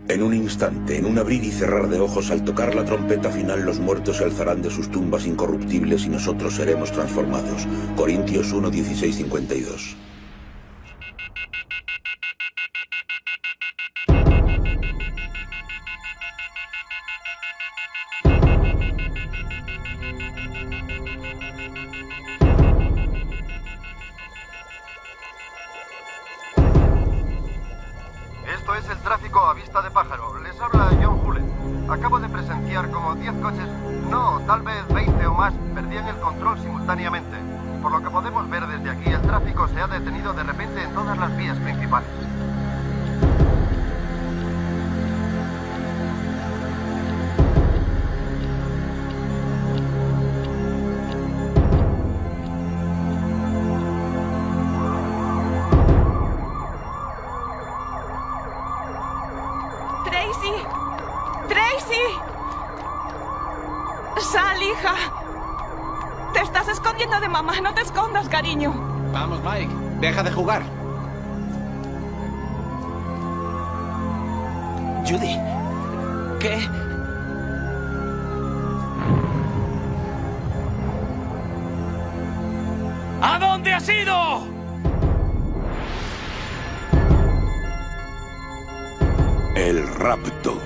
En un instante, en un abrir y cerrar de ojos, al tocar la trompeta final, los muertos se alzarán de sus tumbas incorruptibles y nosotros seremos transformados. Corintios 1, 16, 52. Esto es el tráfico a vista de pájaro. Les habla John Hulett. Acabo de presenciar como 10 coches, no, tal vez 20 o más, perdían el control simultáneamente. Por lo que podemos ver desde aquí, el tráfico se ha detenido de repente en todas las vías principales. ¡Sal, hija! Te estás escondiendo de mamá. No te escondas, cariño. Vamos, Mike. Deja de jugar. Judy. ¿Qué? ¿A dónde has ido? El rapto.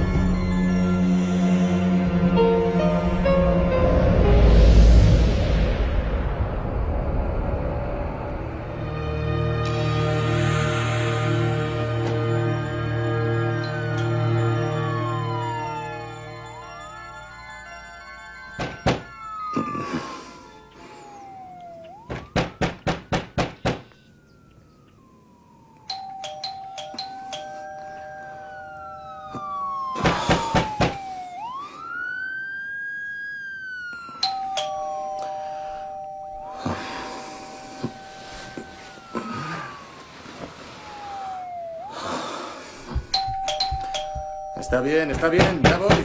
Está bien, ya voy.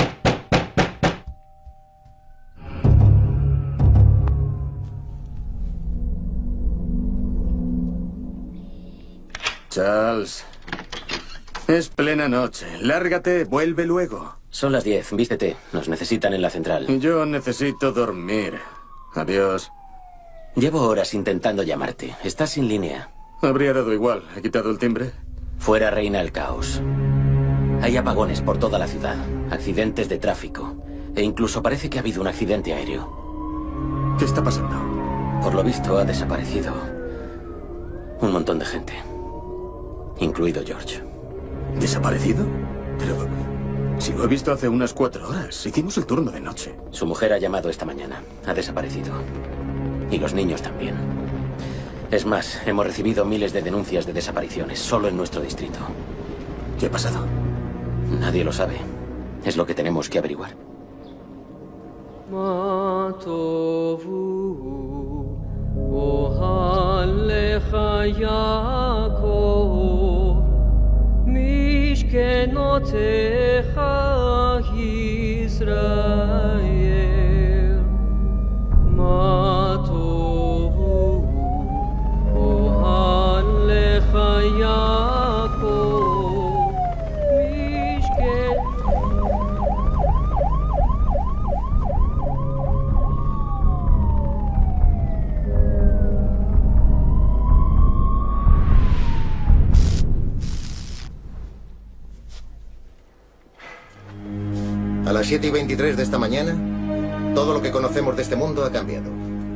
Charles, es plena noche. Lárgate, vuelve luego. Son las 10, vístete. Nos necesitan en la central. Yo necesito dormir. Adiós. Llevo horas intentando llamarte. Estás sin línea. Habría dado igual. ¿He quitado el timbre? Fuera reina el caos. Hay apagones por toda la ciudad, accidentes de tráfico, e incluso parece que ha habido un accidente aéreo. ¿Qué está pasando? Por lo visto ha desaparecido un montón de gente, incluido George. ¿Desaparecido? Pero si lo he visto hace unas 4 horas. Hicimos el turno de noche. Su mujer ha llamado esta mañana. Ha desaparecido. Y los niños también. Es más, hemos recibido miles de denuncias de desapariciones solo en nuestro distrito. ¿Qué ha pasado? Nadie lo sabe. Es lo que tenemos que averiguar. A las 7:23 de esta mañana, todo lo que conocemos de este mundo ha cambiado.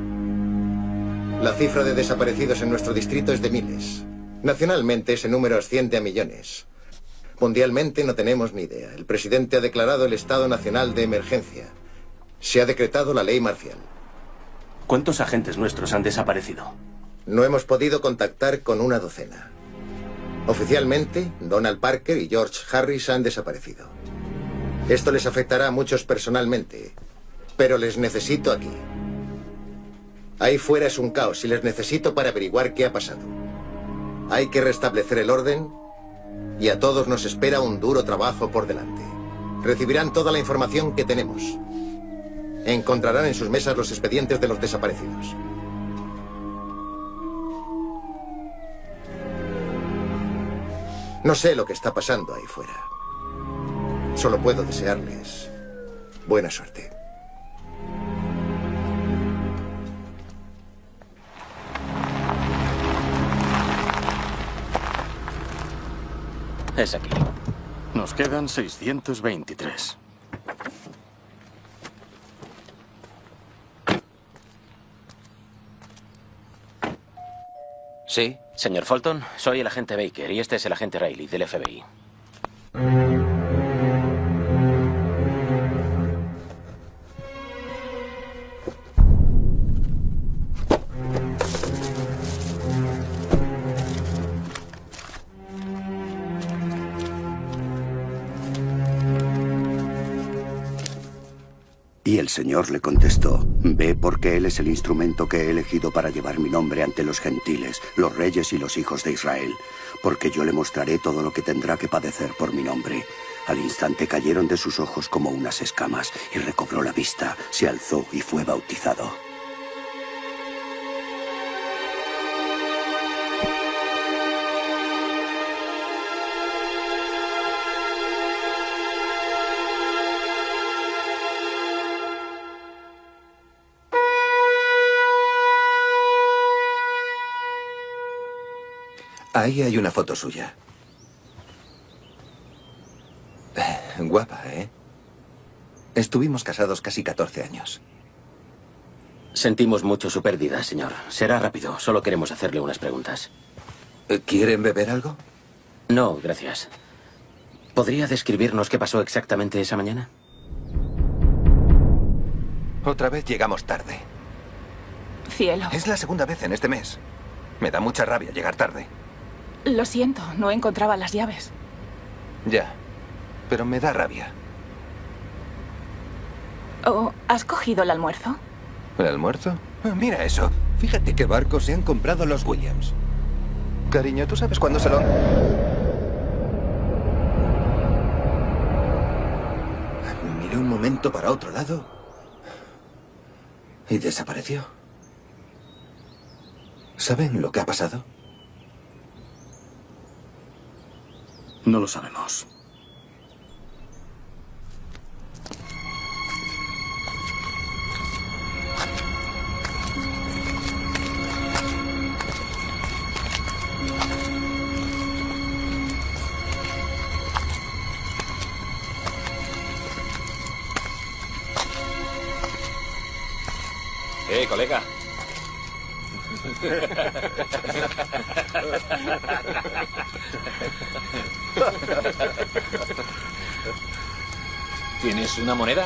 La cifra de desaparecidos en nuestro distrito es de miles. Nacionalmente ese número asciende a millones. Mundialmente no tenemos ni idea. El presidente ha declarado el estado nacional de emergencia. Se ha decretado la ley marcial. ¿Cuántos agentes nuestros han desaparecido? No hemos podido contactar con una docena. Oficialmente, Donald Parker y George Harris han desaparecido. Esto les afectará a muchos personalmente, pero les necesito aquí. Ahí fuera es un caos y les necesito para averiguar qué ha pasado. Hay que restablecer el orden y a todos nos espera un duro trabajo por delante. Recibirán toda la información que tenemos. Encontrarán en sus mesas los expedientes de los desaparecidos. No sé lo que está pasando ahí fuera. Solo puedo desearles buena suerte. Es aquí. Nos quedan 623. Sí, señor Fulton, soy el agente Baker y este es el agente Riley del FBI. Y el Señor le contestó, ve porque Él es el instrumento que he elegido para llevar mi nombre ante los gentiles, los reyes y los hijos de Israel, porque yo le mostraré todo lo que tendrá que padecer por mi nombre. Al instante cayeron de sus ojos como unas escamas, y recobró la vista, se alzó y fue bautizado. Ahí hay una foto suya. Guapa, ¿eh? Estuvimos casados casi 14 años. Sentimos mucho su pérdida, señor. Será rápido. Solo queremos hacerle unas preguntas. ¿Quieren beber algo? No, gracias. ¿Podría describirnos qué pasó exactamente esa mañana? Otra vez llegamos tarde. Cielo. Es la segunda vez en este mes. Me da mucha rabia llegar tarde. Lo siento, no encontraba las llaves. Ya, pero me da rabia. Oh, ¿has cogido el almuerzo? ¿El almuerzo? Mira eso. Fíjate qué barcos se han comprado los Williams. Cariño, ¿tú sabes cuándo se lo...? Miré un momento para otro lado y desapareció. ¿Saben lo que ha pasado? No lo sabemos. Colega. ¿Tienes una moneda?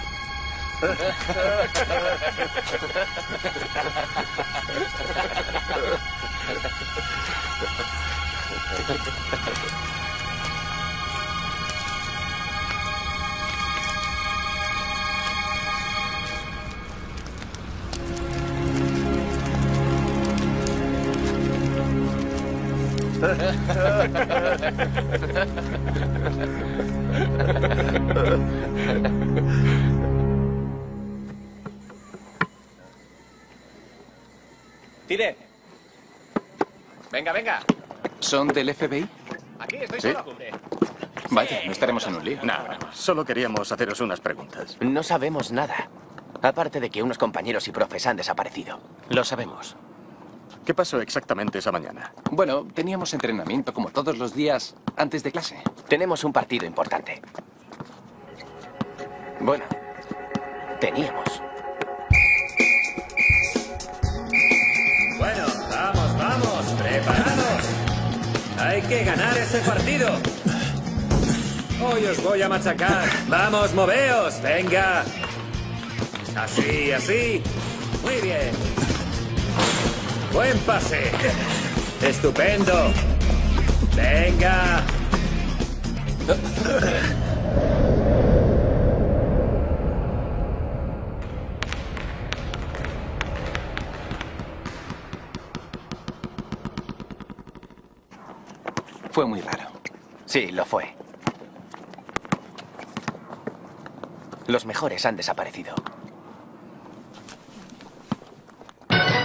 Tire. Venga, venga. ¿Son del FBI? Aquí estoy ¿Sí? solo. Vaya, no estaremos en un lío. No, solo queríamos haceros unas preguntas. No sabemos nada. Aparte de que unos compañeros y profes han desaparecido. Lo sabemos. ¿Qué pasó exactamente esa mañana? Bueno, teníamos entrenamiento como todos los días antes de clase. Tenemos un partido importante. Bueno, teníamos. Bueno, vamos, preparados. Hay que ganar ese partido. Hoy os voy a machacar. Vamos, moveos, venga. Así, así. Muy bien. Buen pase. Estupendo. Venga. Fue muy raro. Sí, lo fue. Los mejores han desaparecido.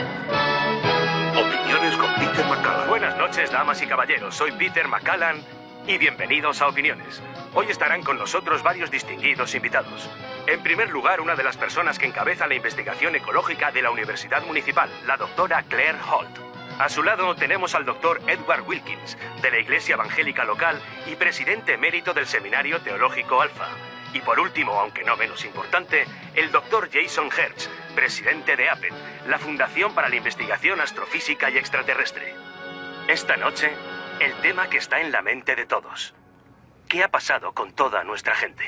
Opiniones con Peter McCallum. Buenas noches, damas y caballeros. Soy Peter McCallum y bienvenidos a Opiniones. Hoy estarán con nosotros varios distinguidos invitados. En primer lugar, una de las personas que encabeza la investigación ecológica de la Universidad Municipal, la doctora Claire Holt. A su lado tenemos al doctor Edward Wilkins, de la Iglesia Evangélica Local y presidente emérito del Seminario Teológico Alfa. Y por último, aunque no menos importante, el doctor Jason Hertz, presidente de APET, la Fundación para la Investigación Astrofísica y Extraterrestre. Esta noche, el tema que está en la mente de todos. ¿Qué ha pasado con toda nuestra gente?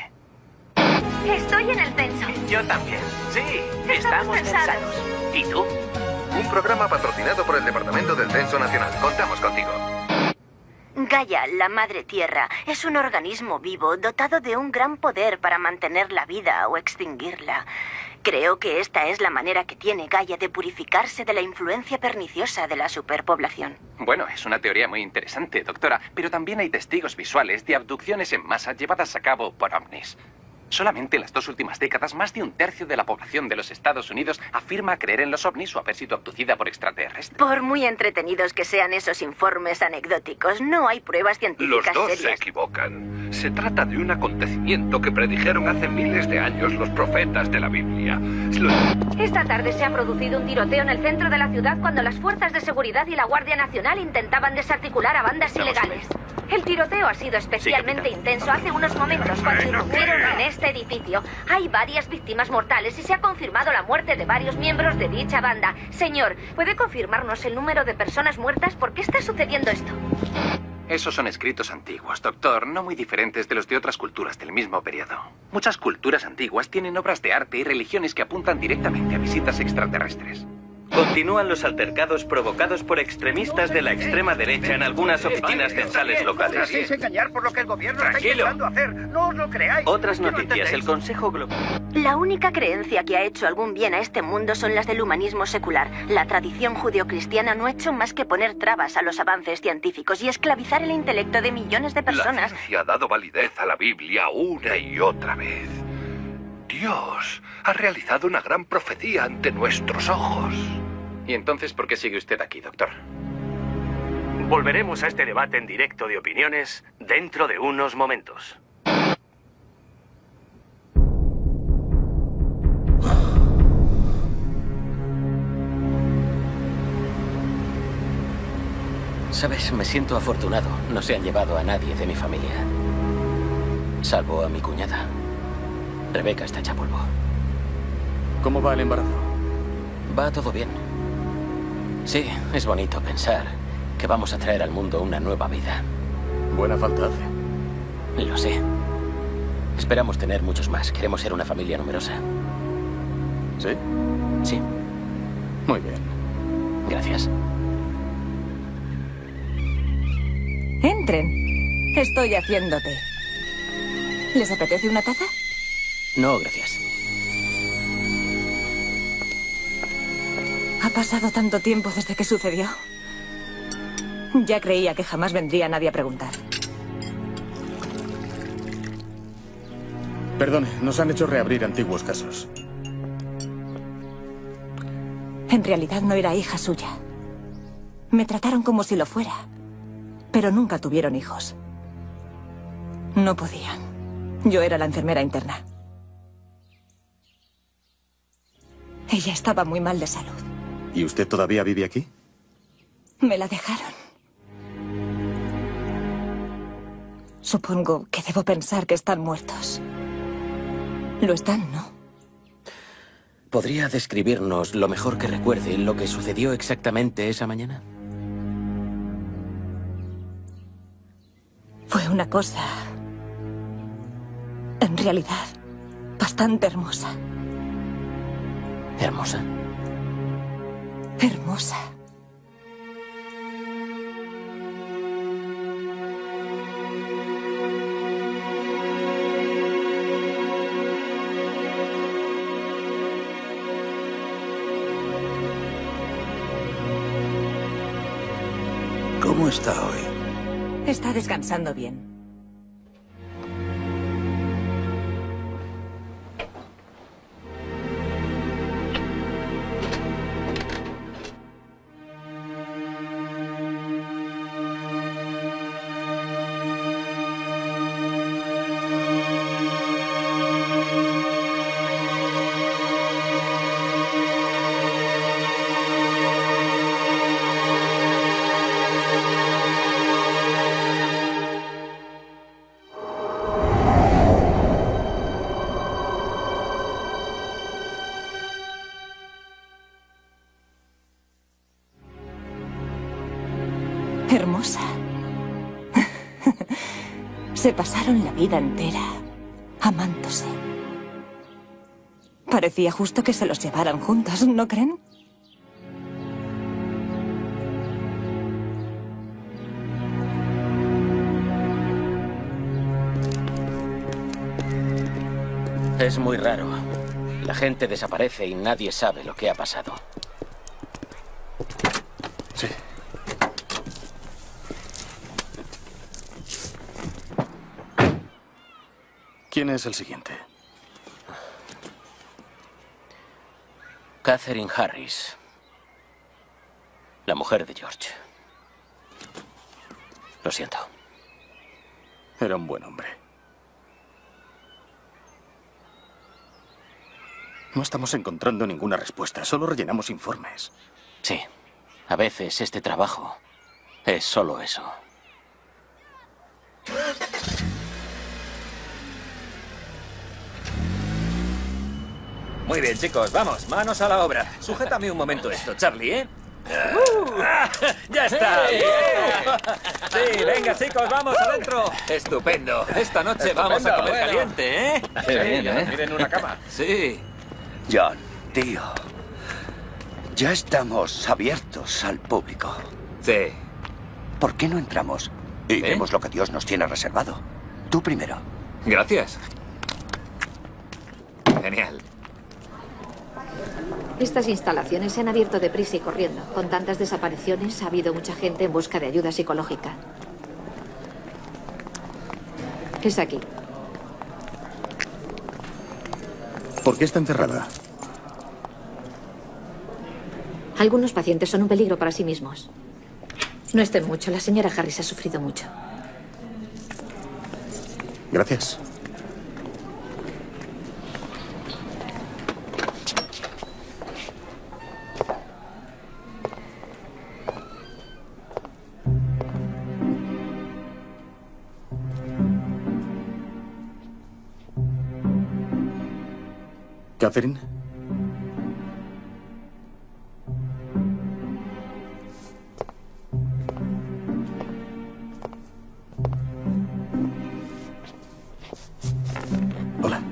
Estoy en el censo. Yo también. Sí, estamos censados. ¿Y tú? Un programa patrocinado por el Departamento del Censo Nacional. Contamos contigo. Gaia, la Madre Tierra, es un organismo vivo dotado de un gran poder para mantener la vida o extinguirla. Creo que esta es la manera que tiene Gaia de purificarse de la influencia perniciosa de la superpoblación. Bueno, es una teoría muy interesante, doctora, pero también hay testigos visuales de abducciones en masa llevadas a cabo por ovnis. Solamente en las 2 últimas décadas, más de 1/3 de la población de los Estados Unidos afirma creer en los ovnis o haber sido abducida por extraterrestres. Por muy entretenidos que sean esos informes anecdóticos, no hay pruebas Los científicas dos se serias. equivocan. Se trata de un acontecimiento que predijeron hace miles de años los profetas de la Biblia. Esta tarde se ha producido un tiroteo en el centro de la ciudad cuando las fuerzas de seguridad y la Guardia Nacional intentaban desarticular a bandas ilegales. El tiroteo ha sido especialmente intenso hace unos momentos cuando irrumpieron en este edificio. Hay varias víctimas mortales y se ha confirmado la muerte de varios miembros de dicha banda. Señor, ¿puede confirmarnos el número de personas muertas? ¿Por qué está sucediendo esto? Esos son escritos antiguos, doctor, no muy diferentes de los de otras culturas del mismo periodo. Muchas culturas antiguas tienen obras de arte y religiones que apuntan directamente a visitas extraterrestres. Continúan los altercados provocados por extremistas de la extrema derecha en algunas oficinas censales locales. Hacéis engañar por lo que el gobierno está Tranquilo. intentando hacer. No os lo creáis. Otras ¿Que no noticias. El entendéis? Consejo Global... La única creencia que ha hecho algún bien a este mundo son las del humanismo secular. La tradición judeocristiana no ha hecho más que poner trabas a los avances científicos y esclavizar el intelecto de millones de La personas. ciencia ha dado validez a la Biblia una y otra vez. Dios ha realizado una gran profecía ante nuestros ojos. ¿Y entonces por qué sigue usted aquí, doctor? Volveremos a este debate en directo de opiniones dentro de unos momentos. Sabes, me siento afortunado. No se han llevado a nadie de mi familia. Salvo a mi cuñada. Rebeca está hecha polvo. ¿Cómo va el embarazo? Va todo bien. Sí, es bonito pensar que vamos a traer al mundo una nueva vida. Buena falta hace. Lo sé. Esperamos tener muchos más. Queremos ser una familia numerosa. ¿Sí? Sí. Muy bien. Gracias. Entren. Estoy haciendo té. ¿Les apetece una taza? No, gracias. Ha pasado tanto tiempo desde que sucedió. Ya creía que jamás vendría nadie a preguntar. Perdone, nos han hecho reabrir antiguos casos. En realidad no era hija suya. Me trataron como si lo fuera. Pero nunca tuvieron hijos. No podían. Yo era la enfermera interna. Ella estaba muy mal de salud. ¿Y usted todavía vive aquí? Me la dejaron. Supongo que debo pensar que están muertos. Lo están, ¿no? ¿Podría describirnos lo mejor que recuerde lo que sucedió exactamente esa mañana? Fue una cosa, en realidad, bastante hermosa. ¿Hermosa? Hermosa. ¿Cómo está hoy? Está descansando bien. Se pasaron la vida entera amándose. Parecía justo que se los llevaran juntos, ¿no creen? Es muy raro. La gente desaparece y nadie sabe lo que ha pasado. Sí. ¿Quién es el siguiente? Catherine Harris. La mujer de George. Lo siento. Era un buen hombre. No estamos encontrando ninguna respuesta, solo rellenamos informes. Sí. A veces este trabajo es solo eso. Muy bien, chicos, vamos, manos a la obra. Sujétame un momento esto, Charlie, ¿eh? ¡Ya está! Sí, venga, chicos, vamos adentro. Estupendo. Esta noche vamos a comer caliente, ¿eh? Sí, miren una cama. Sí. John, tío. Ya estamos abiertos al público. Sí. ¿Por qué no entramos y vemos lo que Dios nos tiene reservado? Tú primero. Gracias. Genial. Estas instalaciones se han abierto deprisa y corriendo. Con tantas desapariciones ha habido mucha gente en busca de ayuda psicológica. Es aquí. ¿Por qué está encerrada? Algunos pacientes son un peligro para sí mismos. No estén mucho. La señora Harris ha sufrido mucho. Gracias. ¿Catherine? Hola.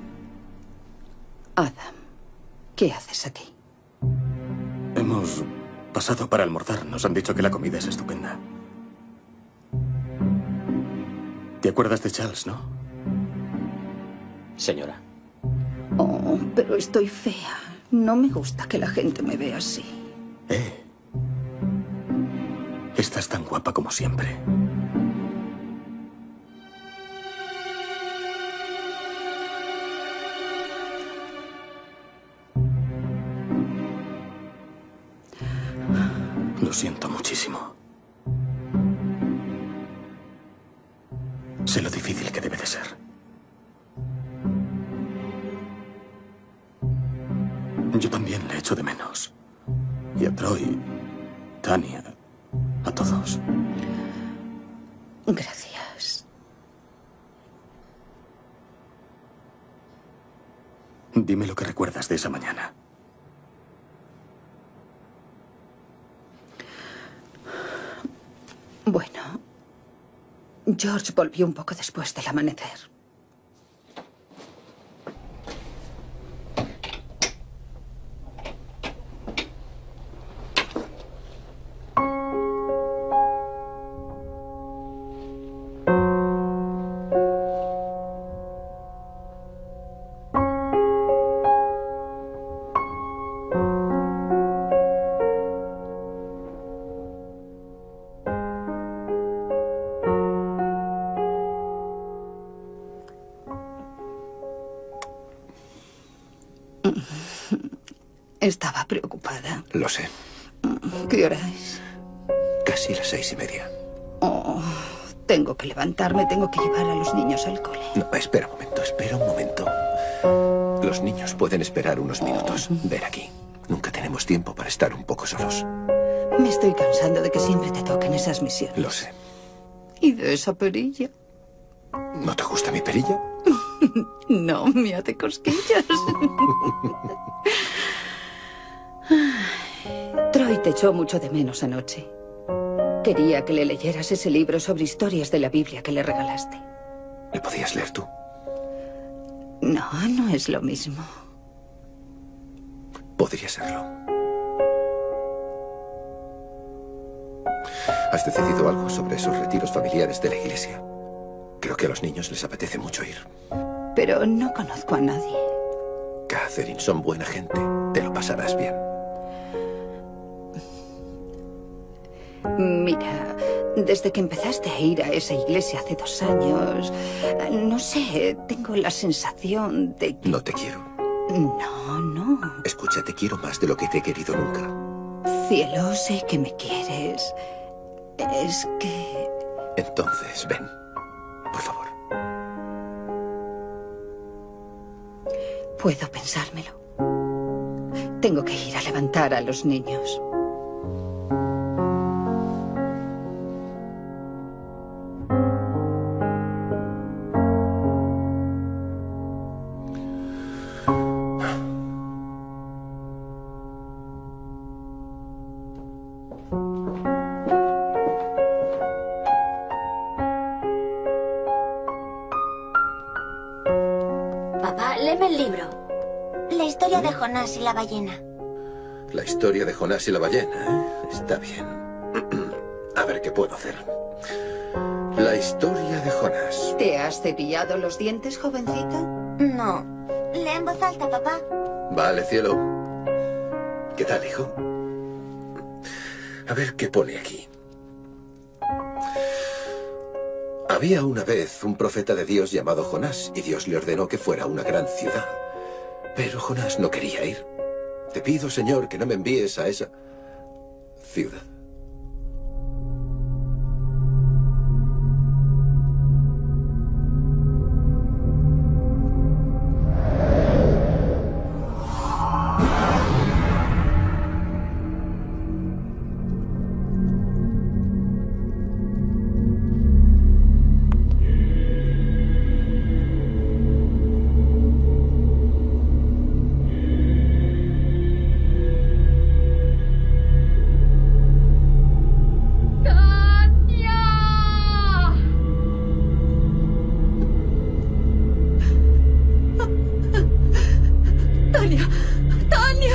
Adam, ¿qué haces aquí? Hemos pasado para almorzar. Nos han dicho que la comida es estupenda. ¿Te acuerdas de Charles, no? Señora. Oh, pero estoy fea. No me gusta que la gente me vea así. Estás tan guapa como siempre. Lo siento muchísimo. Sé lo difícil que debe de ser. Yo también le echo de menos. Y a Troy, Tania, a todos. Gracias. Dime lo que recuerdas de esa mañana. Bueno, George volvió un poco después del amanecer. Estaba preocupada. Lo sé. ¿Qué hora es? Casi las 6:30. Oh, tengo que levantarme, tengo que llevar a los niños al cole. No, espera un momento. Los niños pueden esperar unos minutos. Ven aquí. Nunca tenemos tiempo para estar un poco solos. Me estoy cansando de que siempre te toquen esas misiones. Lo sé. ¿Y de esa perilla? ¿No te gusta mi perilla? No, me hace cosquillas. Troy te echó mucho de menos anoche. Quería que le leyeras ese libro sobre historias de la Biblia que le regalaste. ¿Le podías leer tú? No, no es lo mismo. Podría serlo. ¿Has decidido algo sobre esos retiros familiares de la iglesia? Creo que a los niños les apetece mucho ir. Pero no conozco a nadie. Catherine, son buena gente. Te lo pasarás bien. Mira, desde que empezaste a ir a esa iglesia hace 2 años, no sé, tengo la sensación de que... No te quiero. No, no. Escucha, te quiero más de lo que te he querido nunca. Cielo, sé que me quieres. Es que... Entonces, ven. Por favor. Puedo pensármelo. Tengo que ir a levantar a los niños. Papá, léeme el libro. La historia de Jonás y la ballena. La historia de Jonás y la ballena, ¿eh? Está bien. A ver qué puedo hacer. La historia de Jonás. ¿Te has cepillado los dientes, jovencita? No. Lee en voz alta, papá. Vale, cielo. ¿Qué tal, hijo? A ver qué pone aquí. Había una vez un profeta de Dios llamado Jonás, y Dios le ordenó que fuera a una gran ciudad. Pero Jonás no quería ir. Te pido, Señor, que no me envíes a esa ciudad. ¡Tania! ¡Tania!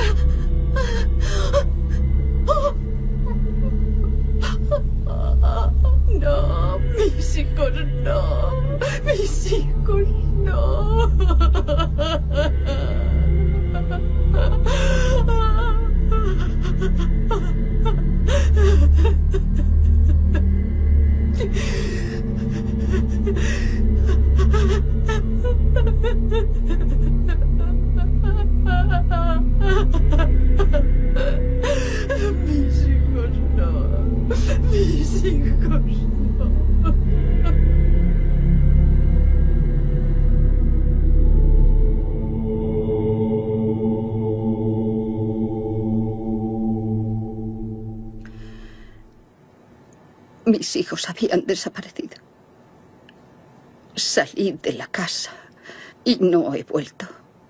No, mis hijos no. Mis hijos no. Mis hijos no. Mis hijos no. Mis hijos habían desaparecido. Salí de la casa y no he vuelto.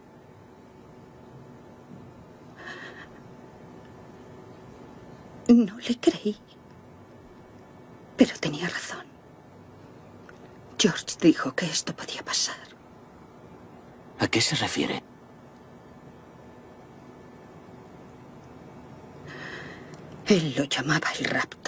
No le creí. Pero tenía razón. George dijo que esto podía pasar. ¿A qué se refiere? Él lo llamaba el rapto.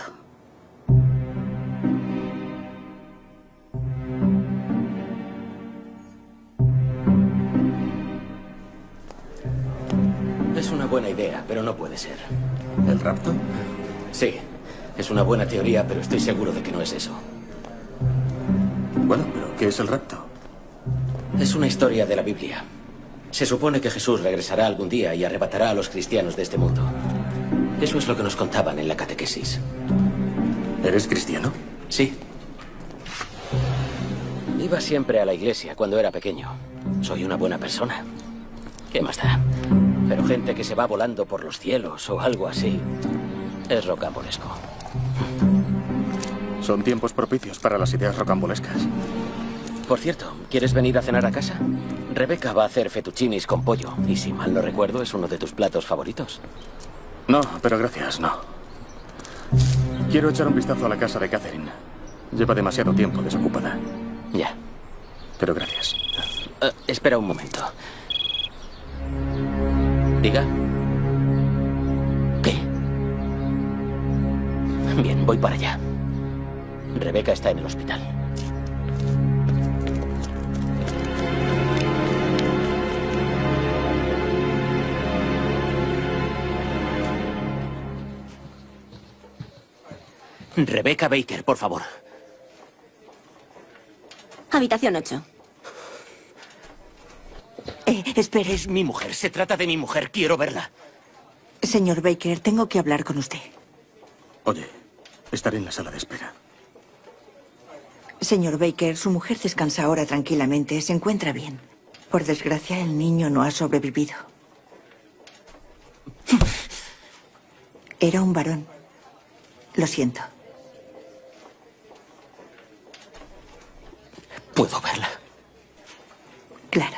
Es una buena idea, pero no puede ser. ¿El rapto? Sí, es una buena teoría, pero estoy seguro de que no es eso. Bueno, pero ¿qué es el rapto? Es una historia de la Biblia. Se supone que Jesús regresará algún día y arrebatará a los cristianos de este mundo. Eso es lo que nos contaban en la catequesis. ¿Eres cristiano? Sí. Iba siempre a la iglesia cuando era pequeño. Soy una buena persona. ¿Qué más da? Pero gente que se va volando por los cielos o algo así es rocambolesco. Son tiempos propicios para las ideas rocambolescas. Por cierto, ¿quieres venir a cenar a casa? Rebeca va a hacer fettuccinis con pollo y si mal no recuerdo es uno de tus platos favoritos. No, pero gracias, no. Quiero echar un vistazo a la casa de Catherine. Lleva demasiado tiempo desocupada. Ya. Pero gracias. Espera un momento. Diga. ¿Qué? Bien, voy para allá. Rebeca está en el hospital. Rebecca Baker, por favor. Habitación 8. Espere. Es mi mujer. Se trata de mi mujer. Quiero verla. Señor Baker, tengo que hablar con usted. Oye, estaré en la sala de espera. Señor Baker, su mujer descansa ahora tranquilamente. Se encuentra bien. Por desgracia, el niño no ha sobrevivido. Era un varón. Lo siento. ¿Puedo verla? Claro.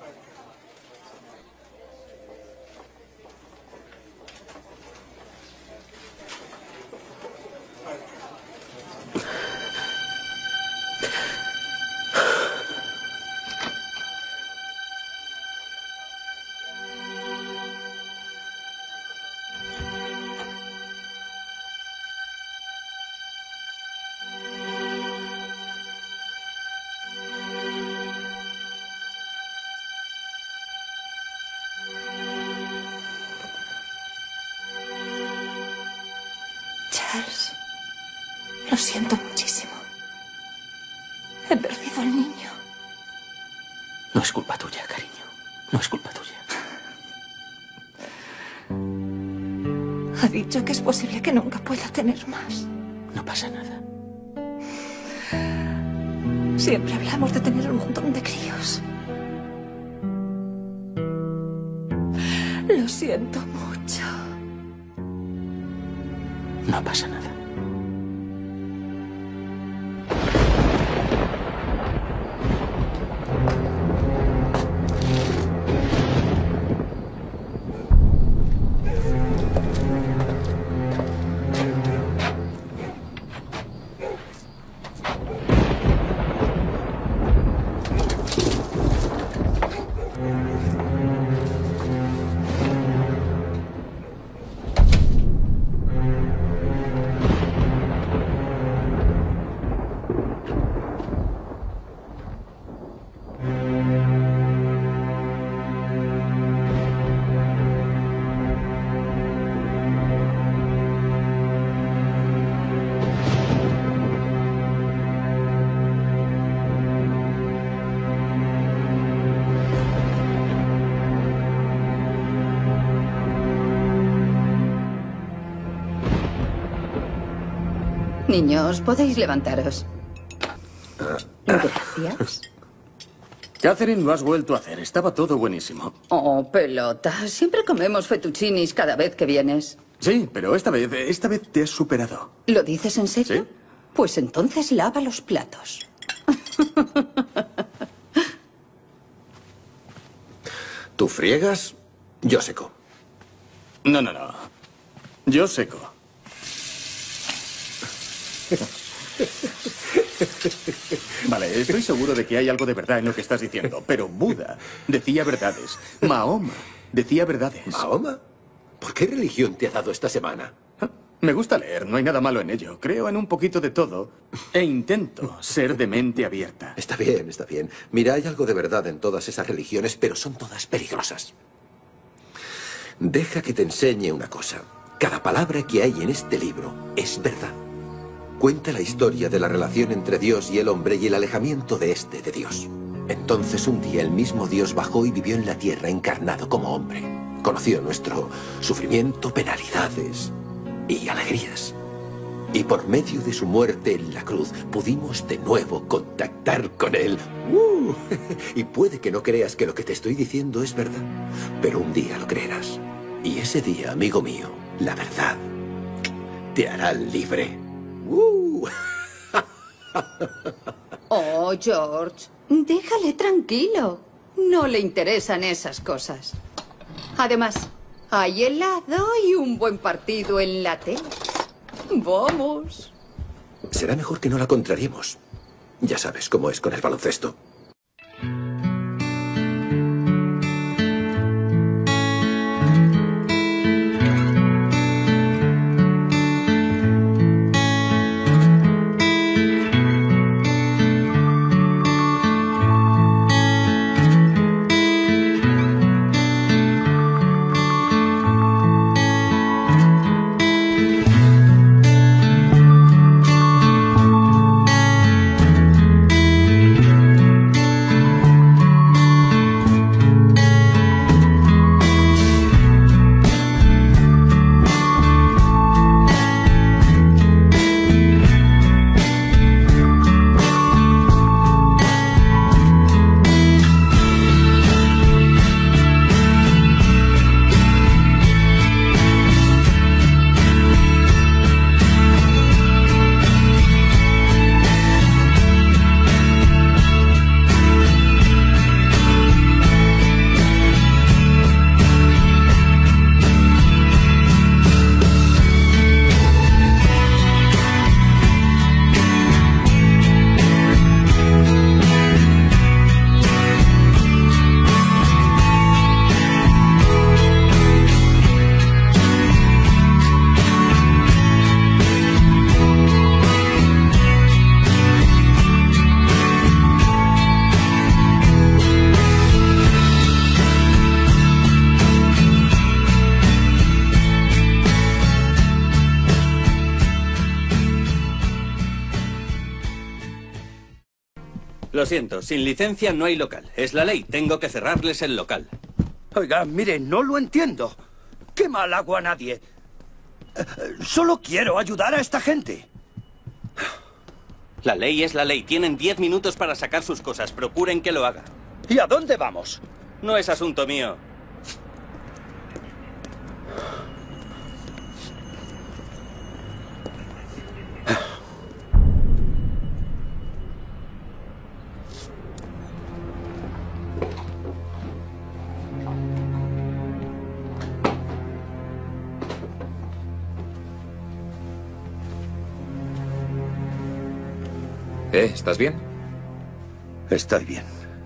Charles, lo siento muchísimo. He perdido al niño. No es culpa tuya, cariño. No es culpa tuya. Ha dicho que es posible que nunca pueda tener más. No pasa nada. Siempre hablamos de tener un montón de críos. Lo siento mucho. No pasa nada. Niños, podéis levantaros. Gracias. Catherine, lo has vuelto a hacer. Estaba todo buenísimo. Oh, pelota. Siempre comemos fettuccinis cada vez que vienes. Sí, pero esta vez te has superado. ¿Lo dices en serio? ¿Sí? Pues entonces lava los platos. ¿Tú friegas? Yo seco. No. Yo seco. Vale, estoy seguro de que hay algo de verdad en lo que estás diciendo, pero Buda decía verdades. Mahoma decía verdades. ¿Mahoma? ¿Por qué religión te ha dado esta semana? Me gusta leer, no hay nada malo en ello. Creo en un poquito de todo e intento ser de mente abierta. Está bien, está bien. Mira, hay algo de verdad en todas esas religiones, pero son todas peligrosas. Deja que te enseñe una cosa. Cada palabra que hay en este libro es verdad. Cuenta la historia de la relación entre Dios y el hombre y el alejamiento de este de Dios. Entonces un día el mismo Dios bajó y vivió en la tierra encarnado como hombre. Conoció nuestro sufrimiento, penalidades y alegrías. Y por medio de su muerte en la cruz pudimos de nuevo contactar con él. Y puede que no creas que lo que te estoy diciendo es verdad, pero un día lo creerás. Y ese día, amigo mío, la verdad te hará libre. Oh, George, déjale tranquilo. No le interesan esas cosas. Además, hay helado y un buen partido en la tele. Vamos. Será mejor que no la contrariemos. Ya sabes cómo es con el baloncesto. Lo siento, sin licencia no hay local. Es la ley, tengo que cerrarles el local. Oiga, mire, no lo entiendo. ¿Qué mal hago a nadie? Solo quiero ayudar a esta gente. La ley es la ley. Tienen 10 minutos para sacar sus cosas. Procuren que lo haga. ¿Y a dónde vamos? No es asunto mío. ¿Estás bien? Estoy bien.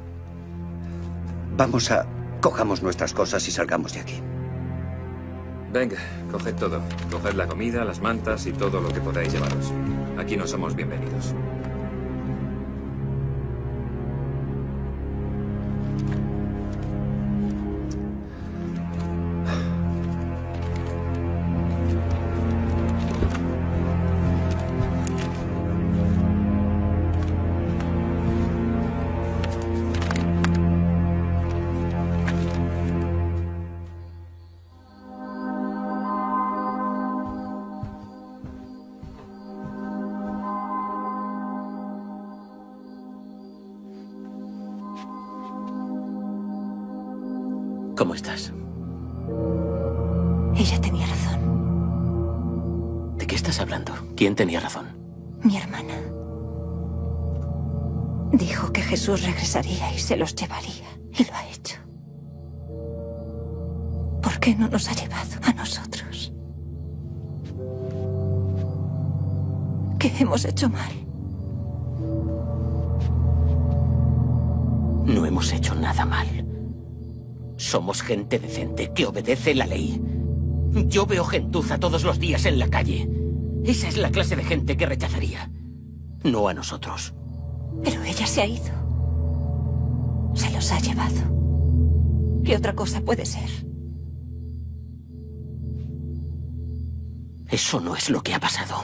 Cojamos nuestras cosas y salgamos de aquí. Venga, coged todo. Coged la comida, las mantas y todo lo que podáis llevaros. Aquí no somos bienvenidos. ¿Cómo estás? Ella tenía razón. ¿De qué estás hablando? ¿Quién tenía razón? Mi hermana. Dijo que Jesús regresaría y se los llevaría. Y lo ha hecho. ¿Por qué no nos ha llevado a nosotros? ¿Qué hemos hecho mal? No hemos hecho nada mal. Somos gente decente que obedece la ley. Yo veo gentuza todos los días en la calle. Esa es la clase de gente que rechazaría. No a nosotros. Pero ella se ha ido. Se los ha llevado. ¿Qué otra cosa puede ser? Eso no es lo que ha pasado.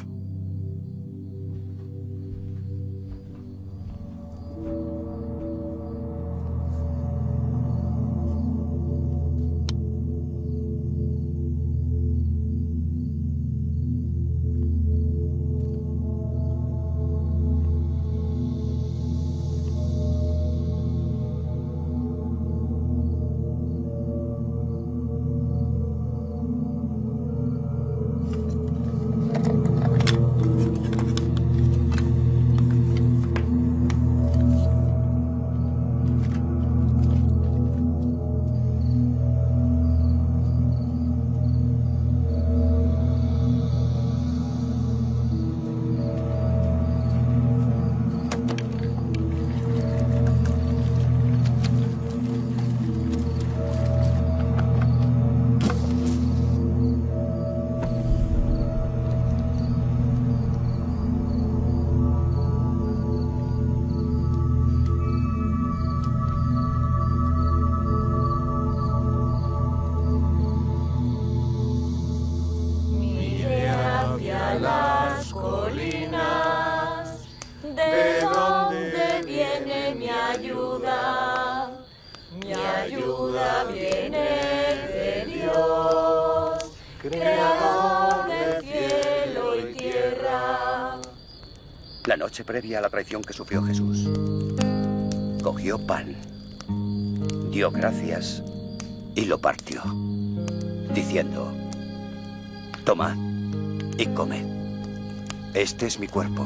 La noche previa a la traición que sufrió Jesús, cogió pan, dio gracias y lo partió, diciendo: tomad y comed. Este es mi cuerpo.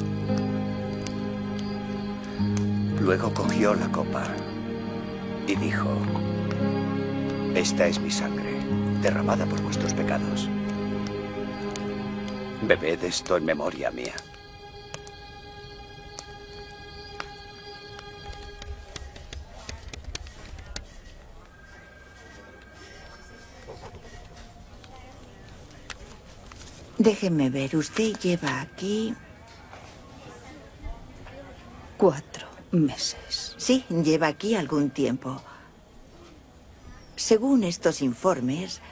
Luego cogió la copa y dijo: esta es mi sangre, derramada por vuestros pecados. Bebed esto en memoria mía. Déjeme ver, usted lleva aquí 4 meses. Sí, lleva aquí algún tiempo. Según estos informes,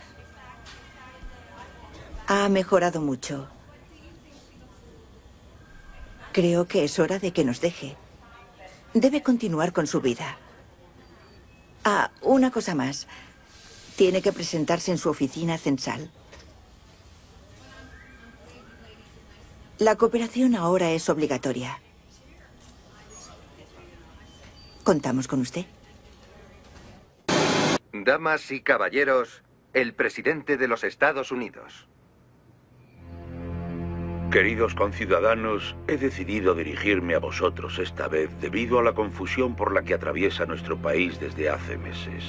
ha mejorado mucho. Creo que es hora de que nos deje. Debe continuar con su vida. Ah, una cosa más. Tiene que presentarse en su oficina censal. La cooperación ahora es obligatoria. ¿Contamos con usted? Damas y caballeros, el presidente de los Estados Unidos. Queridos conciudadanos, he decidido dirigirme a vosotros esta vez debido a la confusión por la que atraviesa nuestro país desde hace meses.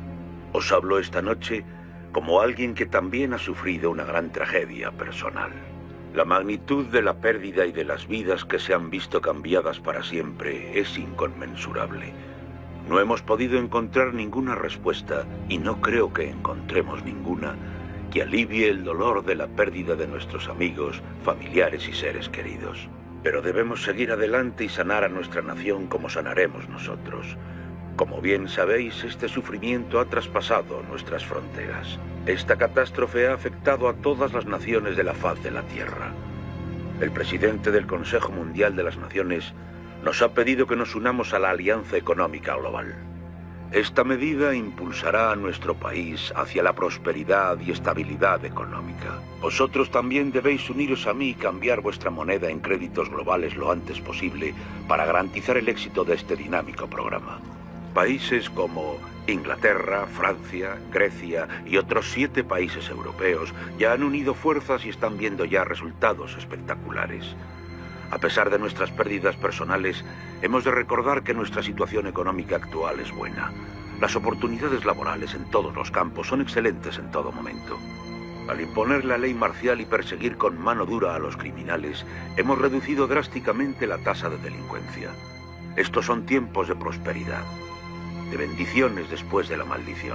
Os hablo esta noche como alguien que también ha sufrido una gran tragedia personal. La magnitud de la pérdida y de las vidas que se han visto cambiadas para siempre es inconmensurable. No hemos podido encontrar ninguna respuesta, y no creo que encontremos ninguna, que alivie el dolor de la pérdida de nuestros amigos, familiares y seres queridos. Pero debemos seguir adelante y sanar a nuestra nación como sanaremos nosotros. Como bien sabéis, este sufrimiento ha traspasado nuestras fronteras. Esta catástrofe ha afectado a todas las naciones de la faz de la Tierra. El presidente del Consejo Mundial de las Naciones nos ha pedido que nos unamos a la Alianza Económica Global. Esta medida impulsará a nuestro país hacia la prosperidad y estabilidad económica. Vosotros también debéis uniros a mí y cambiar vuestra moneda en créditos globales lo antes posible para garantizar el éxito de este dinámico programa. Países como Inglaterra, Francia, Grecia y otros 7 países europeos ya han unido fuerzas y están viendo ya resultados espectaculares. A pesar de nuestras pérdidas personales, hemos de recordar que nuestra situación económica actual es buena. Las oportunidades laborales en todos los campos son excelentes en todo momento. Al imponer la ley marcial y perseguir con mano dura a los criminales, hemos reducido drásticamente la tasa de delincuencia. Estos son tiempos de prosperidad, de bendiciones después de la maldición.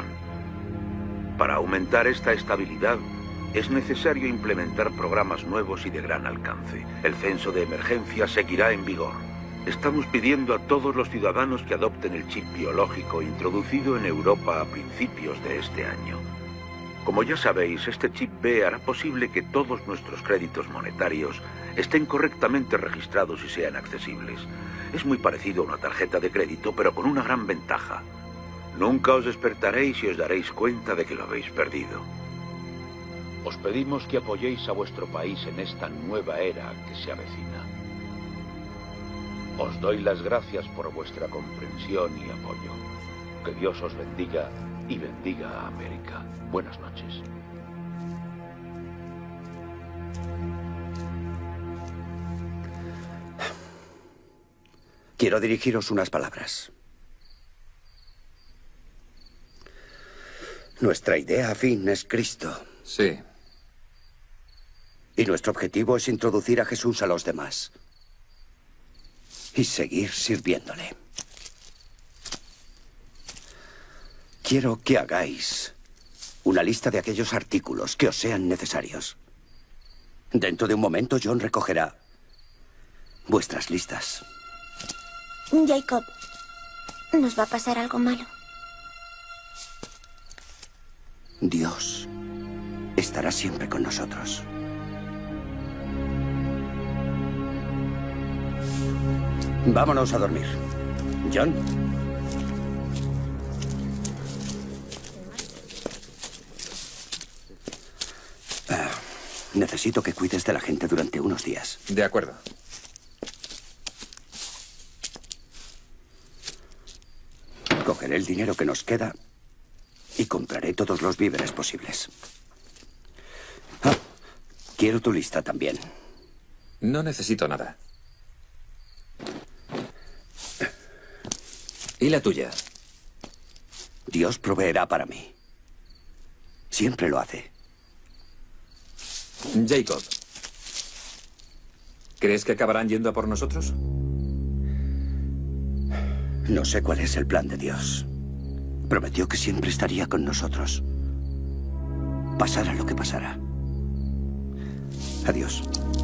Para aumentar esta estabilidad, es necesario implementar programas nuevos y de gran alcance. El censo de emergencia seguirá en vigor. Estamos pidiendo a todos los ciudadanos que adopten el chip biológico introducido en Europa a principios de este año. Como ya sabéis, este chip B hará posible que todos nuestros créditos monetarios estén correctamente registrados y sean accesibles. Es muy parecido a una tarjeta de crédito, pero con una gran ventaja. Nunca os despertaréis y os daréis cuenta de que lo habéis perdido. Os pedimos que apoyéis a vuestro país en esta nueva era que se avecina. Os doy las gracias por vuestra comprensión y apoyo. Que Dios os bendiga y bendiga a América. Buenas noches. Quiero dirigiros unas palabras. Nuestra idea afín es Cristo. Sí. Y nuestro objetivo es introducir a Jesús a los demás. Y seguir sirviéndole. Quiero que hagáis una lista de aquellos artículos que os sean necesarios. Dentro de un momento, John recogerá vuestras listas. Jacob, ¿nos va a pasar algo malo? Dios estará siempre con nosotros. Vámonos a dormir. John. Necesito que cuides de la gente durante unos días. De acuerdo. Cogeré el dinero que nos queda y compraré todos los víveres posibles. Quiero tu lista también. No necesito nada. ¿Y la tuya? Dios proveerá para mí. Siempre lo hace. Jacob, ¿crees que acabarán yendo a por nosotros? No sé cuál es el plan de Dios. Prometió que siempre estaría con nosotros. Pasara lo que pasara. Adiós.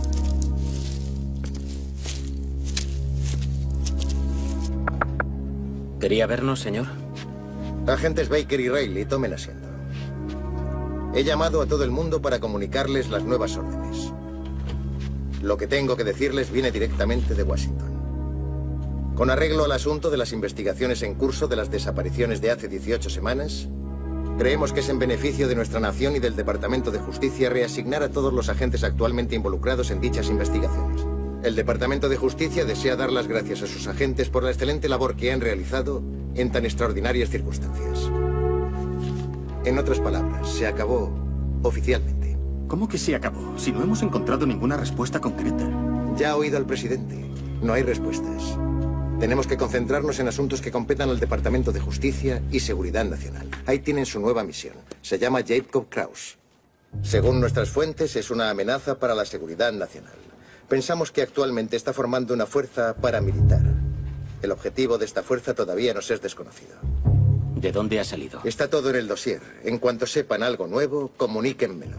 ¿Quería vernos, señor? Agentes Baker y Reilly, tomen asiento. He llamado a todo el mundo para comunicarles las nuevas órdenes. Lo que tengo que decirles viene directamente de Washington. Con arreglo al asunto de las investigaciones en curso de las desapariciones de hace 18 semanas, creemos que es en beneficio de nuestra nación y del Departamento de Justicia reasignar a todos los agentes actualmente involucrados en dichas investigaciones. El Departamento de Justicia desea dar las gracias a sus agentes por la excelente labor que han realizado en tan extraordinarias circunstancias. En otras palabras, se acabó oficialmente. ¿Cómo que se acabó? Si no hemos encontrado ninguna respuesta concreta. Ya ha oído al presidente. No hay respuestas. Tenemos que concentrarnos en asuntos que competan al Departamento de Justicia y Seguridad Nacional. Ahí tienen su nueva misión. Se llama Jacob Kraus. Según nuestras fuentes, es una amenaza para la seguridad nacional. Pensamos que actualmente está formando una fuerza paramilitar. El objetivo de esta fuerza todavía nos es desconocido. ¿De dónde ha salido? Está todo en el dossier. En cuanto sepan algo nuevo, comuníquenmelo.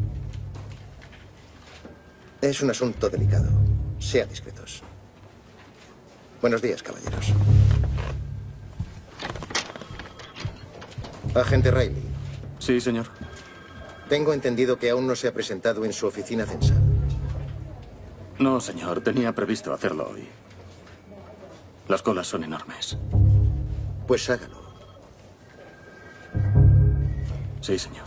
Es un asunto delicado. Sean discretos. Buenos días, caballeros. Agente Riley. Sí, señor. Tengo entendido que aún no se ha presentado en su oficina censal. No, señor. Tenía previsto hacerlo hoy. Las colas son enormes. Pues hágalo. Sí, señor.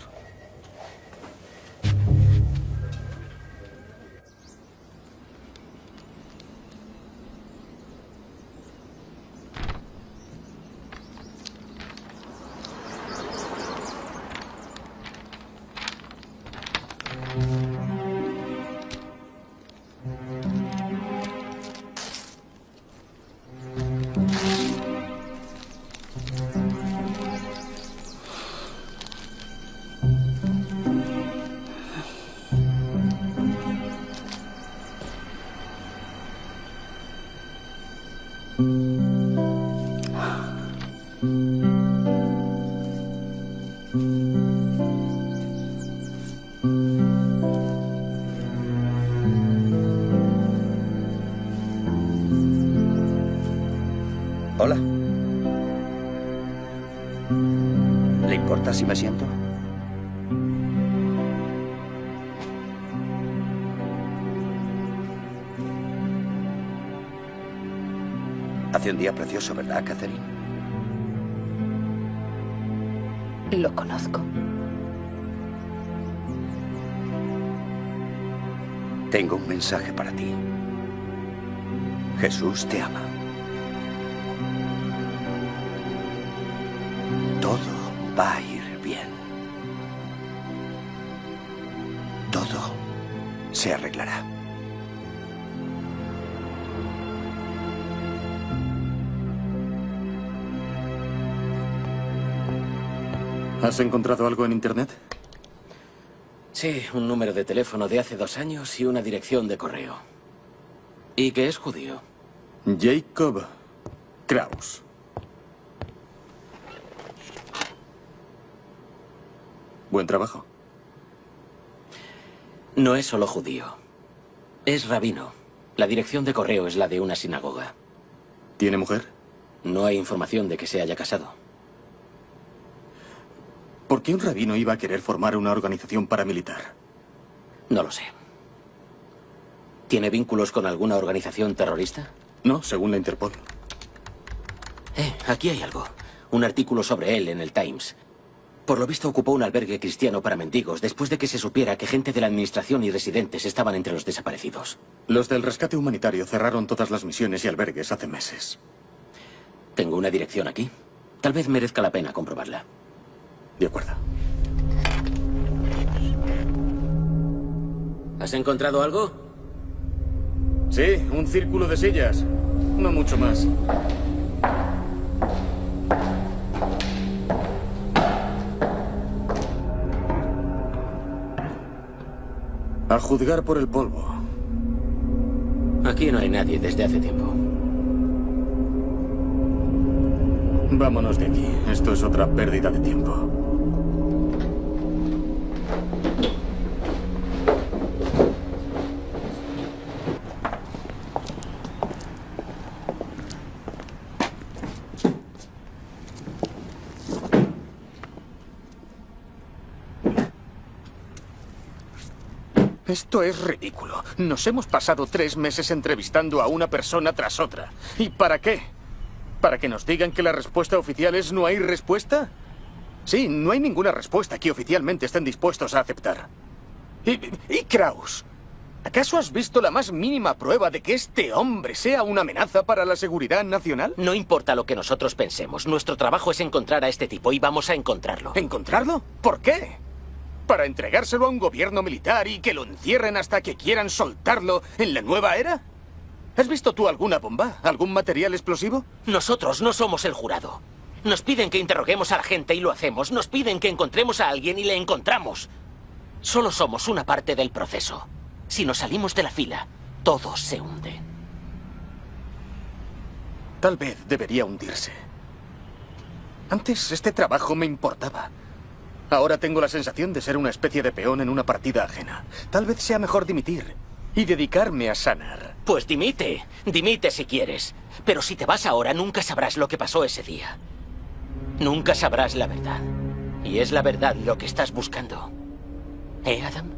Hola. ¿Le importa si me siento? Hace un día precioso, ¿verdad, Catherine? Lo conozco. Tengo un mensaje para ti. Jesús te ama. Todo va a ir bien. Todo se arreglará. ¿Has encontrado algo en Internet? Sí, un número de teléfono de hace 2 años y una dirección de correo. ¿Y que es judío? Jacob Kraus. Buen trabajo. No es solo judío. Es rabino. La dirección de correo es la de una sinagoga. ¿Tiene mujer? No hay información de que se haya casado. ¿Por qué un rabino iba a querer formar una organización paramilitar? No lo sé. ¿Tiene vínculos con alguna organización terrorista? No, según la Interpol. Aquí hay algo. Un artículo sobre él en el Times. Por lo visto ocupó un albergue cristiano para mendigos después de que se supiera que gente de la administración y residentes estaban entre los desaparecidos. Los del rescate humanitario cerraron todas las misiones y albergues hace meses. Tengo una dirección aquí. Tal vez merezca la pena comprobarla. De acuerdo. ¿Has encontrado algo? Sí, un círculo de sillas. No mucho más. A juzgar por el polvo. Aquí no hay nadie desde hace tiempo. Vámonos de aquí. Esto es otra pérdida de tiempo. Esto es ridículo. Nos hemos pasado 3 meses entrevistando a una persona tras otra. ¿Y para qué? ¿Para que nos digan que la respuesta oficial es no hay respuesta? Sí, no hay ninguna respuesta que oficialmente estén dispuestos a aceptar. ¿Y Kraus? ¿Acaso has visto la más mínima prueba de que este hombre sea una amenaza para la seguridad nacional? No importa lo que nosotros pensemos. Nuestro trabajo es encontrar a este tipo y vamos a encontrarlo. ¿Encontrarlo? ¿Por qué? ¿Para entregárselo a un gobierno militar y que lo encierren hasta que quieran soltarlo en la nueva era? ¿Has visto tú alguna bomba? ¿Algún material explosivo? Nosotros no somos el jurado. Nos piden que interroguemos a la gente y lo hacemos. Nos piden que encontremos a alguien y le encontramos. Solo somos una parte del proceso. Si nos salimos de la fila, todo se hunde. Tal vez debería hundirse. Antes este trabajo me importaba. Ahora tengo la sensación de ser una especie de peón en una partida ajena. Tal vez sea mejor dimitir y dedicarme a sanar. Pues dimite. Dimite si quieres. Pero si te vas ahora, nunca sabrás lo que pasó ese día. Nunca sabrás la verdad. Y es la verdad lo que estás buscando. ¿Eh, Adam?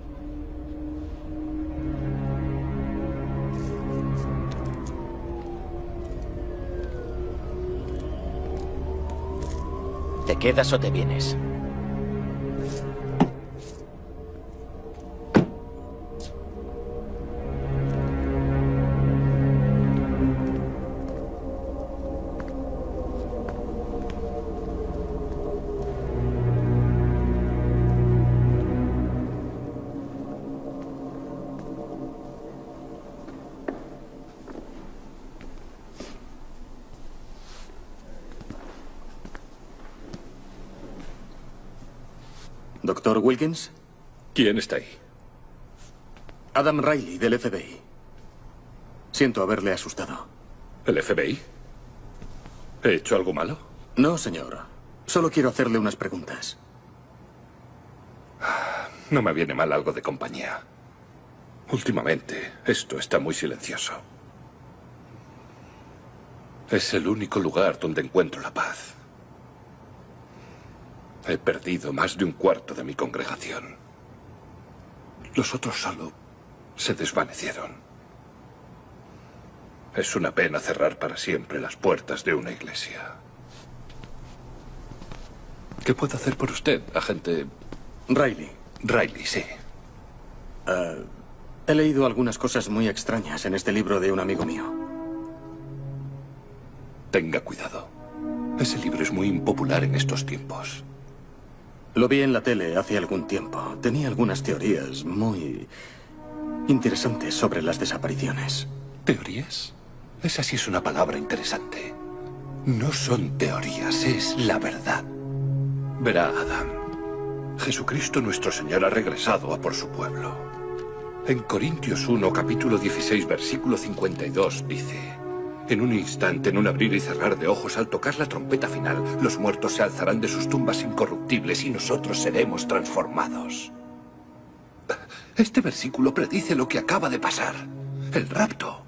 ¿Te quedas o te vienes? ¿Doctor Wilkins? ¿Quién está ahí? Adam Riley, del FBI. Siento haberle asustado. ¿El FBI? ¿He hecho algo malo? No, señor. Solo quiero hacerle unas preguntas. No me viene mal algo de compañía. Últimamente, esto está muy silencioso. Es el único lugar donde encuentro la paz. He perdido más de 1/4 de mi congregación. Los otros solo se desvanecieron. Es una pena cerrar para siempre las puertas de una iglesia. ¿Qué puedo hacer por usted, agente Riley? Riley, sí. He leído algunas cosas muy extrañas en este libro de un amigo mío. Tenga cuidado. Ese libro es muy impopular en estos tiempos. Lo vi en la tele hace algún tiempo. Tenía algunas teorías muy interesantes sobre las desapariciones. ¿Teorías? Esa sí es una palabra interesante. No son teorías, es la verdad. Verá, Adam. Jesucristo nuestro Señor ha regresado a por su pueblo. En Corintios 1, capítulo 16, versículo 52, dice: en un instante, en un abrir y cerrar de ojos, al tocar la trompeta final, los muertos se alzarán de sus tumbas incorruptibles y nosotros seremos transformados. Este versículo predice lo que acaba de pasar: el rapto.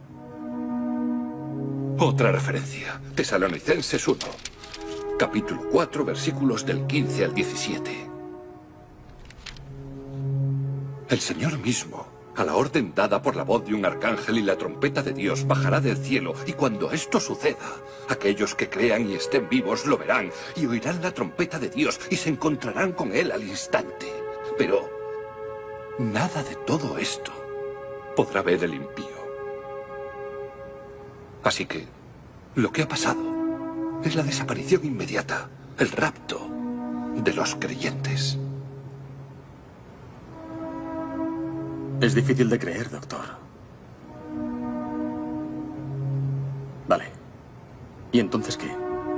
Otra referencia, Tesalonicenses 1, capítulo 4, versículos del 15 al 17. El Señor mismo, a la orden dada por la voz de un arcángel y la trompeta de Dios, bajará del cielo, y cuando esto suceda, aquellos que crean y estén vivos lo verán, y oirán la trompeta de Dios, y se encontrarán con Él al instante. Pero nada de todo esto podrá ver el impío. Así que, lo que ha pasado es la desaparición inmediata, el rapto de los creyentes. Es difícil de creer, doctor. Vale. ¿Y entonces qué?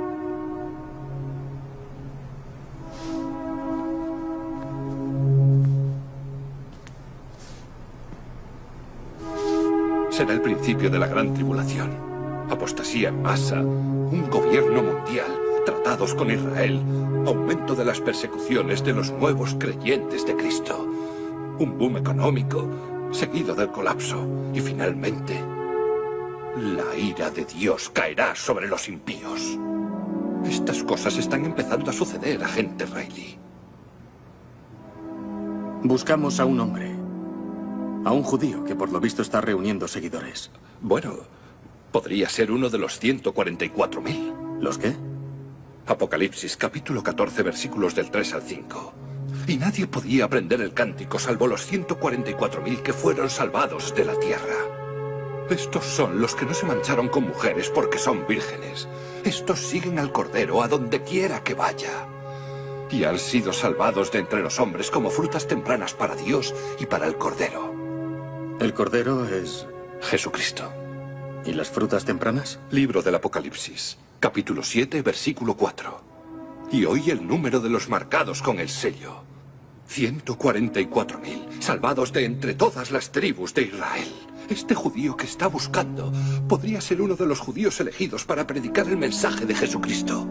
Será el principio de la gran tribulación. Apostasía en masa, un gobierno mundial, tratados con Israel, aumento de las persecuciones de los nuevos creyentes de Cristo, un boom económico, seguido del colapso, y finalmente, la ira de Dios caerá sobre los impíos. Estas cosas están empezando a suceder, agente Riley. Buscamos a un hombre. A un judío que por lo visto está reuniendo seguidores. Bueno, podría ser uno de los 144.000. ¿Los qué? Apocalipsis, capítulo 14, versículos del 3 al 5. Y nadie podía aprender el cántico salvo los 144.000 que fueron salvados de la tierra. Estos son los que no se mancharon con mujeres porque son vírgenes. Estos siguen al Cordero a donde quiera que vaya. Y han sido salvados de entre los hombres como frutas tempranas para Dios y para el Cordero. ¿El Cordero es Jesucristo? ¿Y las frutas tempranas? Libro del Apocalipsis, capítulo 7, versículo 4. Y oí el número de los marcados con el sello. 144.000, salvados de entre todas las tribus de Israel. Este judío que está buscando podría ser uno de los judíos elegidos para predicar el mensaje de Jesucristo.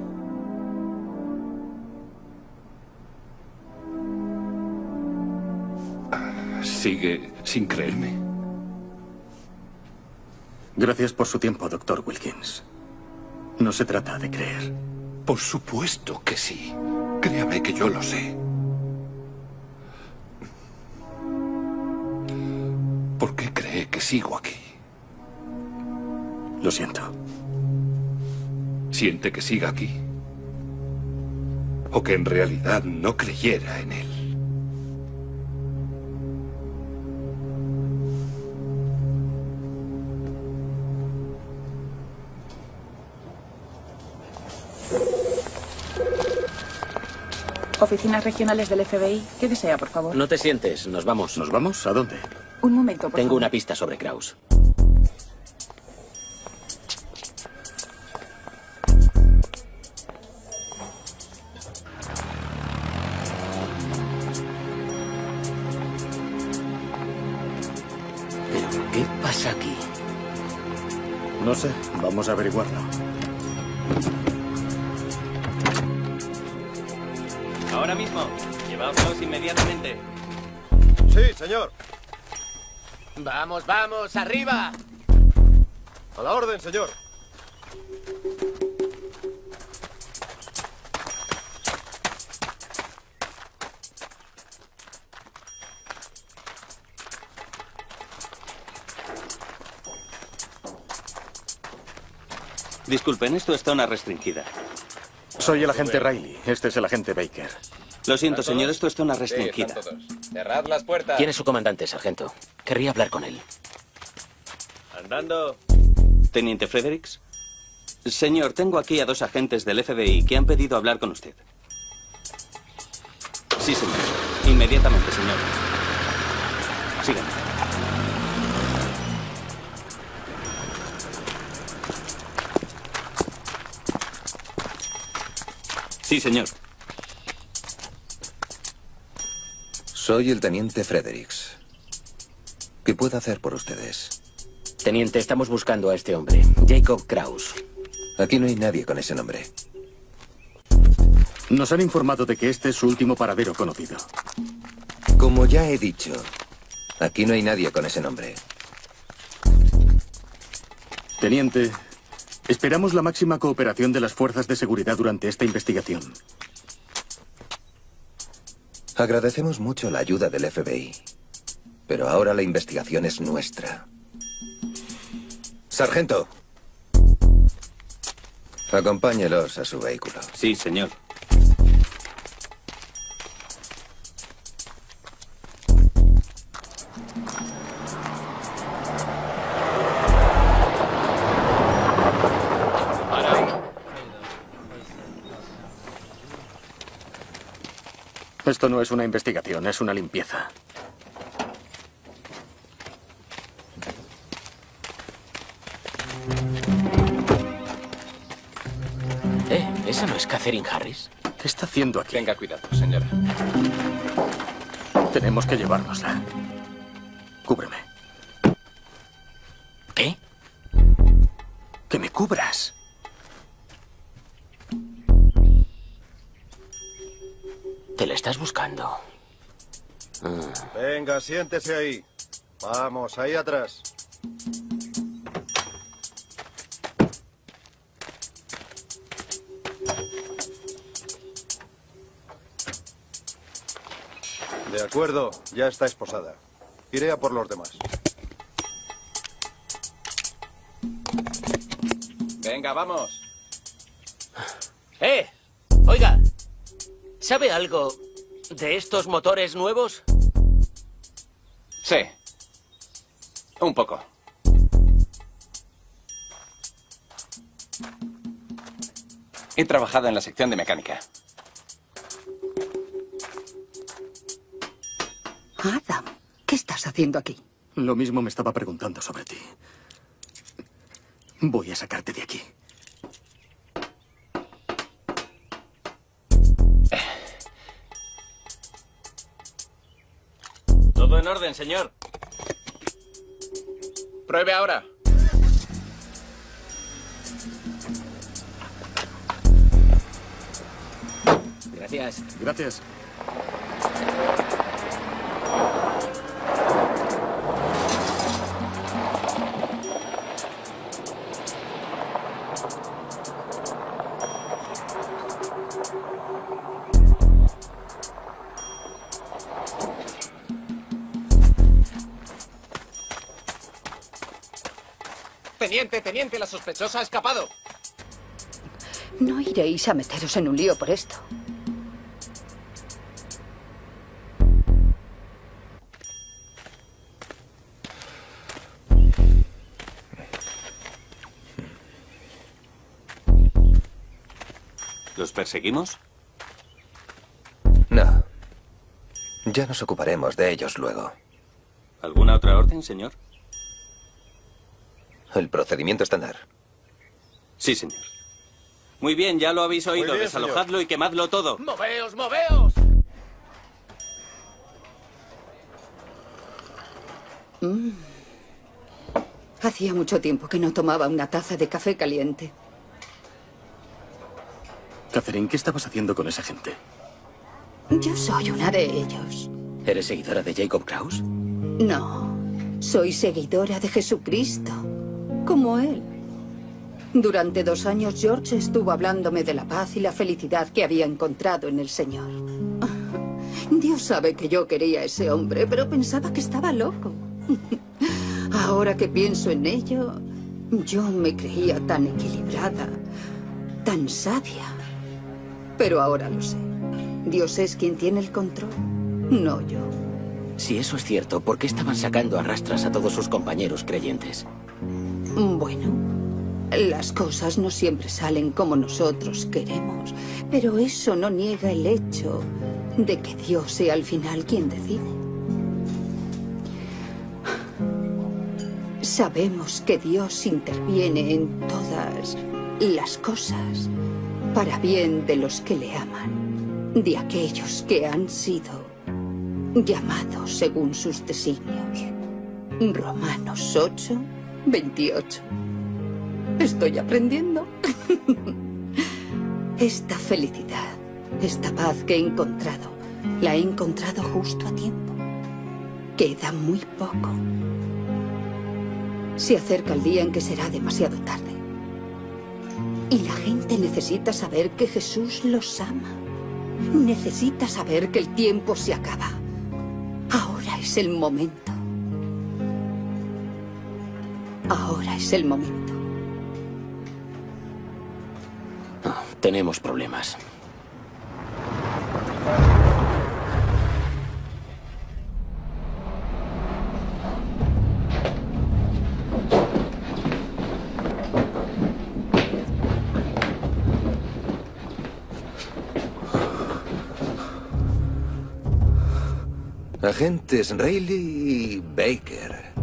¿Sigue sin creerme? Gracias por su tiempo, Dr. Wilkins. No se trata de creer. Por supuesto que sí. Créame que yo lo sé. ¿Por qué cree que sigo aquí? Lo siento. ¿Siente que siga aquí? ¿O que en realidad no creyera en él? Oficinas regionales del FBI. ¿Qué desea, por favor? No te sientes, nos vamos. ¿Nos vamos? ¿A dónde? Un momento, por Tengo favor. una pista sobre Kraus. ¿Pero qué pasa aquí? No sé. Vamos a averiguarlo. Ahora mismo. Lleváoslos inmediatamente. Sí, señor. ¡Vamos, vamos! ¡Arriba! A la orden, señor. Disculpen, esto es zona restringida. Soy el agente Riley. Este es el agente Baker. Lo siento, señor, esto es zona restringida. Cerrad las puertas. ¿Quién es su comandante, sargento? Querría hablar con él. Andando. Teniente Fredericks. Señor, tengo aquí a 2 agentes del FBI que han pedido hablar con usted. Sí, señor. Inmediatamente, señor. Síganme. Sí, señor. Soy el teniente Fredericks. ¿Qué puedo hacer por ustedes? Teniente, estamos buscando a este hombre, Jacob Kraus. Aquí no hay nadie con ese nombre. Nos han informado de que este es su último paradero conocido. Como ya he dicho, aquí no hay nadie con ese nombre. Teniente, esperamos la máxima cooperación de las fuerzas de seguridad durante esta investigación. Agradecemos mucho la ayuda del FBI, pero ahora la investigación es nuestra. Sargento, acompáñelos a su vehículo. Sí, señor. Esto no es una investigación, es una limpieza. ¿Esa no es Catherine Harris? ¿Qué está haciendo aquí? Tenga cuidado, señora. Tenemos que llevárnosla. Cúbreme. ¿Qué? Que me cubras. Te la estás buscando. Venga, siéntese ahí. Vamos, ahí atrás. De acuerdo, ya está esposada. Iré a por los demás. Venga, vamos. Oiga, ¿sabe algo de estos motores nuevos? Sí. Un poco. He trabajado en la sección de mecánica. Adam, ¿qué estás haciendo aquí? Lo mismo me estaba preguntando sobre ti. Voy a sacarte de aquí. Todo en orden, señor. Pruebe ahora. Gracias. Gracias. Teniente, la sospechosa ha escapado. No iréis a meteros en un lío por esto. ¿Los perseguimos? No. Ya nos ocuparemos de ellos luego. ¿Alguna otra orden, señor? El procedimiento estándar. Sí, señor. Muy bien, ya lo habéis oído. bien, Desalojadlo y quemadlo todo. ¡Moveos, moveos! Hacía mucho tiempo que no tomaba una taza de café caliente. Catherine, ¿qué estabas haciendo con esa gente? Yo soy una de ellos. ¿Eres seguidora de Jacob Kraus? No, soy seguidora de Jesucristo, como él. Durante 2 años George estuvo hablándome de la paz y la felicidad que había encontrado en el Señor. Dios sabe que yo quería a ese hombre, pero pensaba que estaba loco. Ahora que pienso en ello, yo me creía tan equilibrada, tan sabia. Pero ahora lo sé. Dios es quien tiene el control, no yo. Si eso es cierto, ¿por qué estaban sacando a rastras a todos sus compañeros creyentes? Bueno, las cosas no siempre salen como nosotros queremos, pero eso no niega el hecho de que Dios sea al final quien decide. Sabemos que Dios interviene en todas las cosas para bien de los que le aman, de aquellos que han sido llamados según sus designios. Romanos 8, 28. Estoy aprendiendo. Esta felicidad, esta paz que he encontrado, la he encontrado justo a tiempo. Queda muy poco. Se acerca el día en que será demasiado tarde. Y la gente necesita saber que Jesús los ama. Necesita saber que el tiempo se acaba. Ahora es el momento. Ahora es el momento. Tenemos problemas. Agentes Reilly y Baker.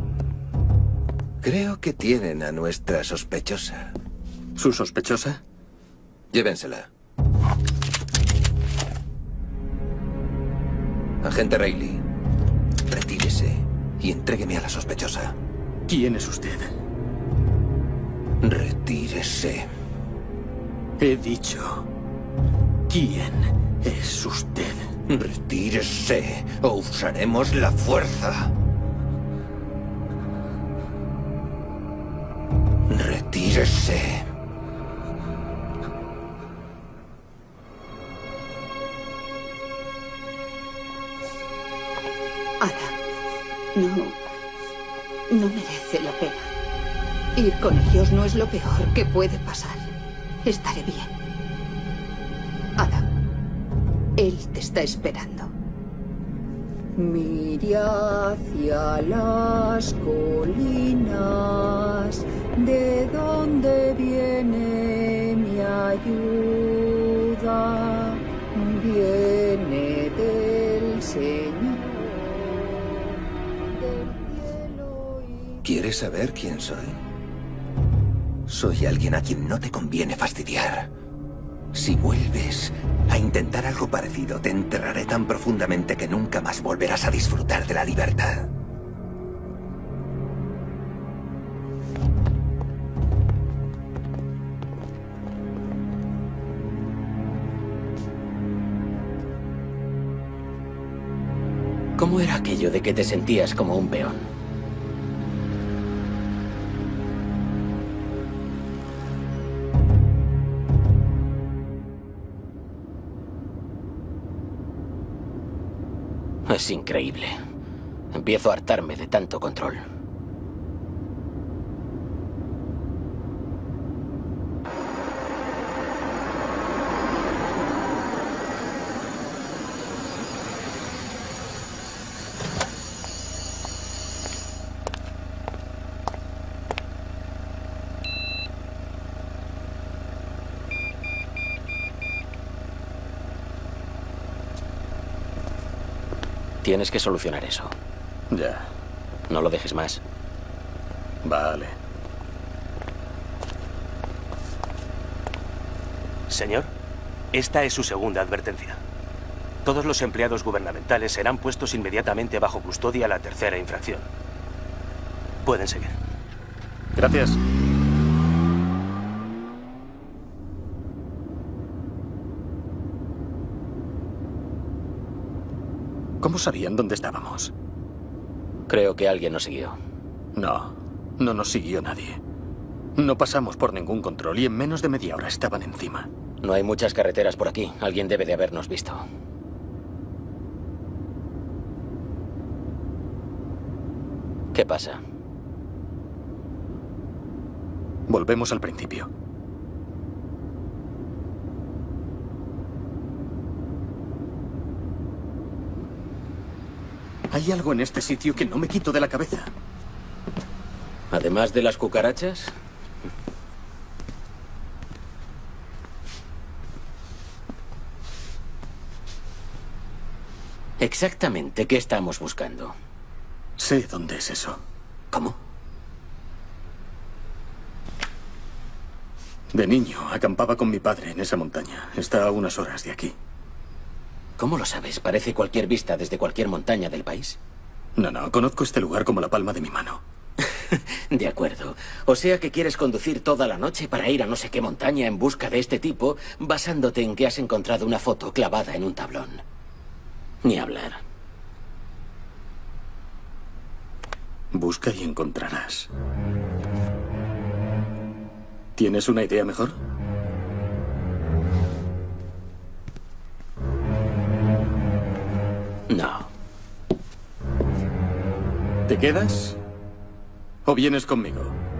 Creo que tienen a nuestra sospechosa. ¿Su sospechosa? Llévensela. Agente Reilly, retírese y entrégueme a la sospechosa. ¿Quién es usted? Retírese. He dicho, ¿quién es usted? Retírese o usaremos la fuerza. Retírese. Ada, No merece la pena. Ir con ellos no es lo peor que puede pasar. Estaré bien. Adam, él te está esperando. Mire hacia las colinas, de donde viene mi ayuda. Viene del Señor. ¿Quieres saber quién soy? Soy alguien a quien no te conviene fastidiar. Si vuelves a intentar algo parecido, te enterraré tan profundamente que nunca más volverás a disfrutar de la libertad. ¿Cómo era aquello de que te sentías como un peón? Es increíble. Empiezo a hartarme de tanto control. Tienes que solucionar eso. Ya. No lo dejes más. Vale. Señor, esta es su segunda advertencia. Todos los empleados gubernamentales serán puestos inmediatamente bajo custodia a la tercera infracción. Pueden seguir. Gracias. ¿Cómo sabían dónde estábamos? Creo que alguien nos siguió. No nos siguió nadie. No pasamos por ningún control y en menos de media hora estaban encima. No hay muchas carreteras por aquí. Alguien debe de habernos visto. ¿Qué pasa? Volvemos al principio. Hay algo en este sitio que no me quito de la cabeza. Además de las cucarachas. Exactamente, ¿qué estamos buscando? Sé dónde es eso. ¿Cómo? De niño, acampaba con mi padre en esa montaña. Está a unas horas de aquí. ¿Cómo lo sabes? Parece cualquier vista desde cualquier montaña del país. No, conozco este lugar como la palma de mi mano. De acuerdo. O sea que quieres conducir toda la noche para ir a no sé qué montaña en busca de este tipo, basándote en que has encontrado una foto clavada en un tablón. Ni hablar. Busca y encontrarás. ¿Tienes una idea mejor? No. ¿Te quedas? ¿O vienes conmigo?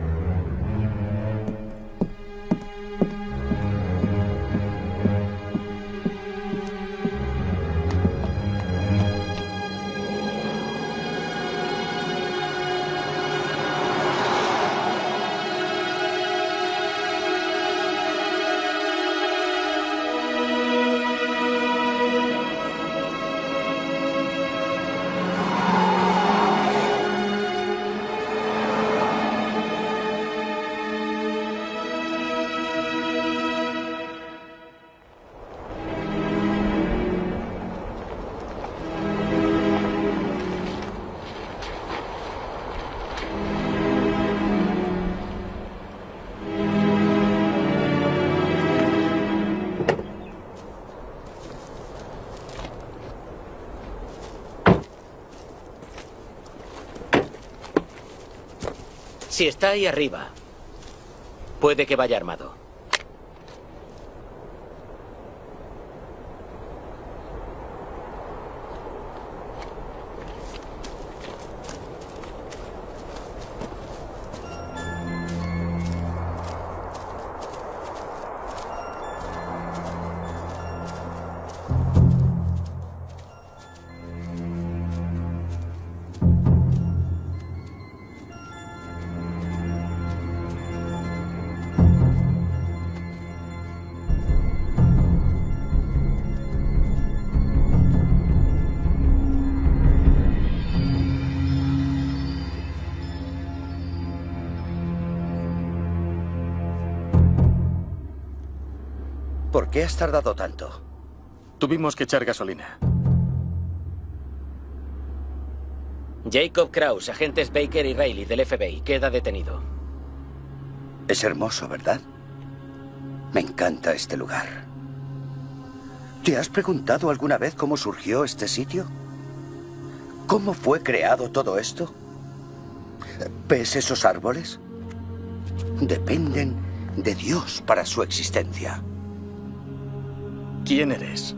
Si está ahí arriba, puede que vaya armado. ¿Por qué has tardado tanto? Tuvimos que echar gasolina. Jacob Kraus, agentes Baker y Riley del FBI, queda detenido. Es hermoso, ¿verdad? Me encanta este lugar. ¿Te has preguntado alguna vez cómo surgió este sitio? ¿Cómo fue creado todo esto? ¿Ves esos árboles? Dependen de Dios para su existencia. ¿Quién eres?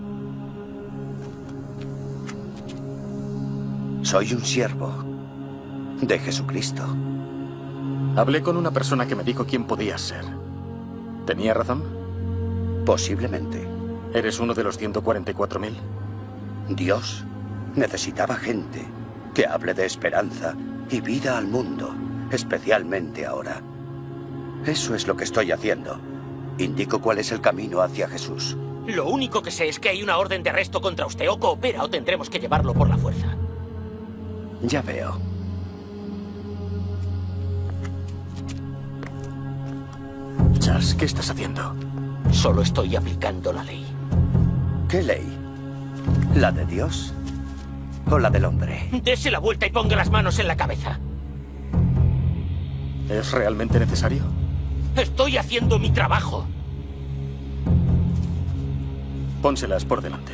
Soy un siervo de Jesucristo. Hablé con una persona que me dijo quién podías ser. ¿Tenía razón? Posiblemente. ¿Eres uno de los 144.000? Dios necesitaba gente que hable de esperanza y vida al mundo, especialmente ahora. Eso es lo que estoy haciendo. Indico cuál es el camino hacia Jesús. Lo único que sé es que hay una orden de arresto contra usted. O coopera o tendremos que llevarlo por la fuerza. Ya veo. Charles, ¿qué estás haciendo? Solo estoy aplicando la ley. ¿Qué ley? ¿La de Dios o la del hombre? Dese la vuelta y ponga las manos en la cabeza. ¿Es realmente necesario? Estoy haciendo mi trabajo. Pónselas por delante.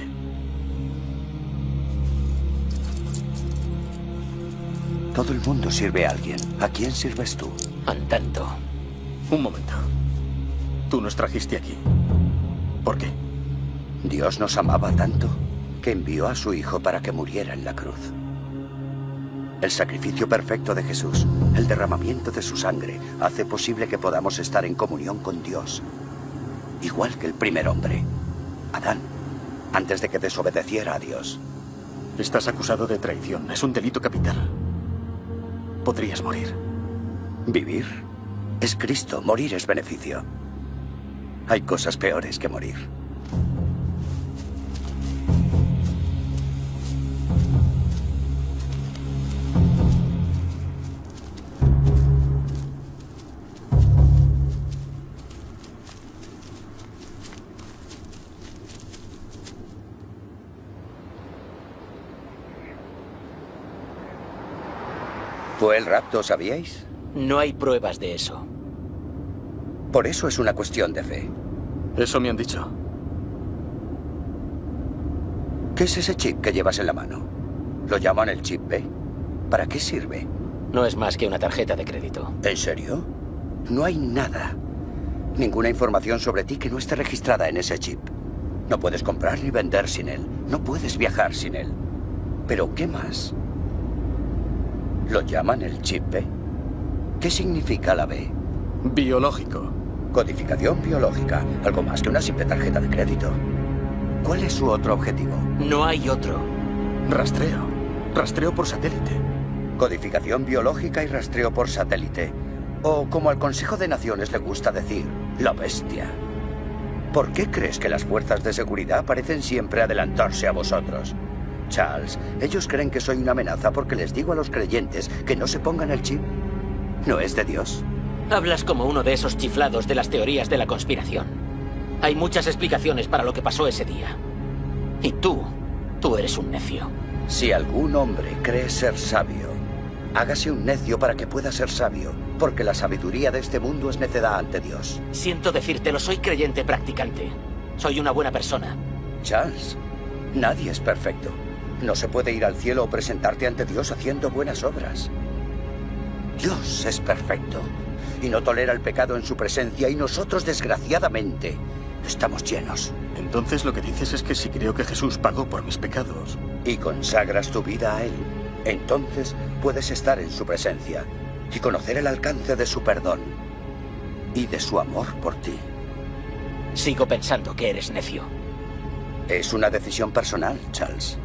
Todo el mundo sirve a alguien. ¿A quién sirves tú? Andando. Un momento. Tú nos trajiste aquí. ¿Por qué? Dios nos amaba tanto que envió a su Hijo para que muriera en la cruz. El sacrificio perfecto de Jesús, el derramamiento de su sangre, hace posible que podamos estar en comunión con Dios. Igual que el primer hombre, Adán, antes de que desobedeciera a Dios. Estás acusado de traición. Es un delito capital. Podrías morir. Vivir es Cristo, morir es beneficio. Hay cosas peores que morir. ¿Fue el rapto, sabíais? No hay pruebas de eso. Por eso es una cuestión de fe. Eso me han dicho. ¿Qué es ese chip que llevas en la mano? ¿Lo llaman el chip B? ¿Para qué sirve? No es más que una tarjeta de crédito. ¿En serio? No hay nada. Ninguna información sobre ti que no esté registrada en ese chip. No puedes comprar ni vender sin él. No puedes viajar sin él. ¿Pero qué más? ¿Lo llaman el chip B? ¿Qué significa la B? Biológico. Codificación biológica. Algo más que una simple tarjeta de crédito. ¿Cuál es su otro objetivo? No hay otro. Rastreo. Rastreo por satélite. Codificación biológica y rastreo por satélite. O, como al Consejo de Naciones le gusta decir, la bestia. ¿Por qué crees que las fuerzas de seguridad parecen siempre adelantarse a vosotros? Charles, ellos creen que soy una amenaza porque les digo a los creyentes que no se pongan el chip. ¿No es de Dios? Hablas como uno de esos chiflados de las teorías de la conspiración. Hay muchas explicaciones para lo que pasó ese día. Y tú eres un necio. Si algún hombre cree ser sabio, hágase un necio para que pueda ser sabio, porque la sabiduría de este mundo es necedad ante Dios. Siento decírtelo, soy creyente practicante. Soy una buena persona. Charles, nadie es perfecto. No se puede ir al cielo o presentarte ante Dios haciendo buenas obras. Dios es perfecto y no tolera el pecado en su presencia, y nosotros, desgraciadamente, estamos llenos. Entonces lo que dices es que si creo que Jesús pagó por mis pecados y consagras tu vida a Él, entonces puedes estar en su presencia y conocer el alcance de su perdón y de su amor por ti. Sigo pensando que eres necio. Es una decisión personal, Charles.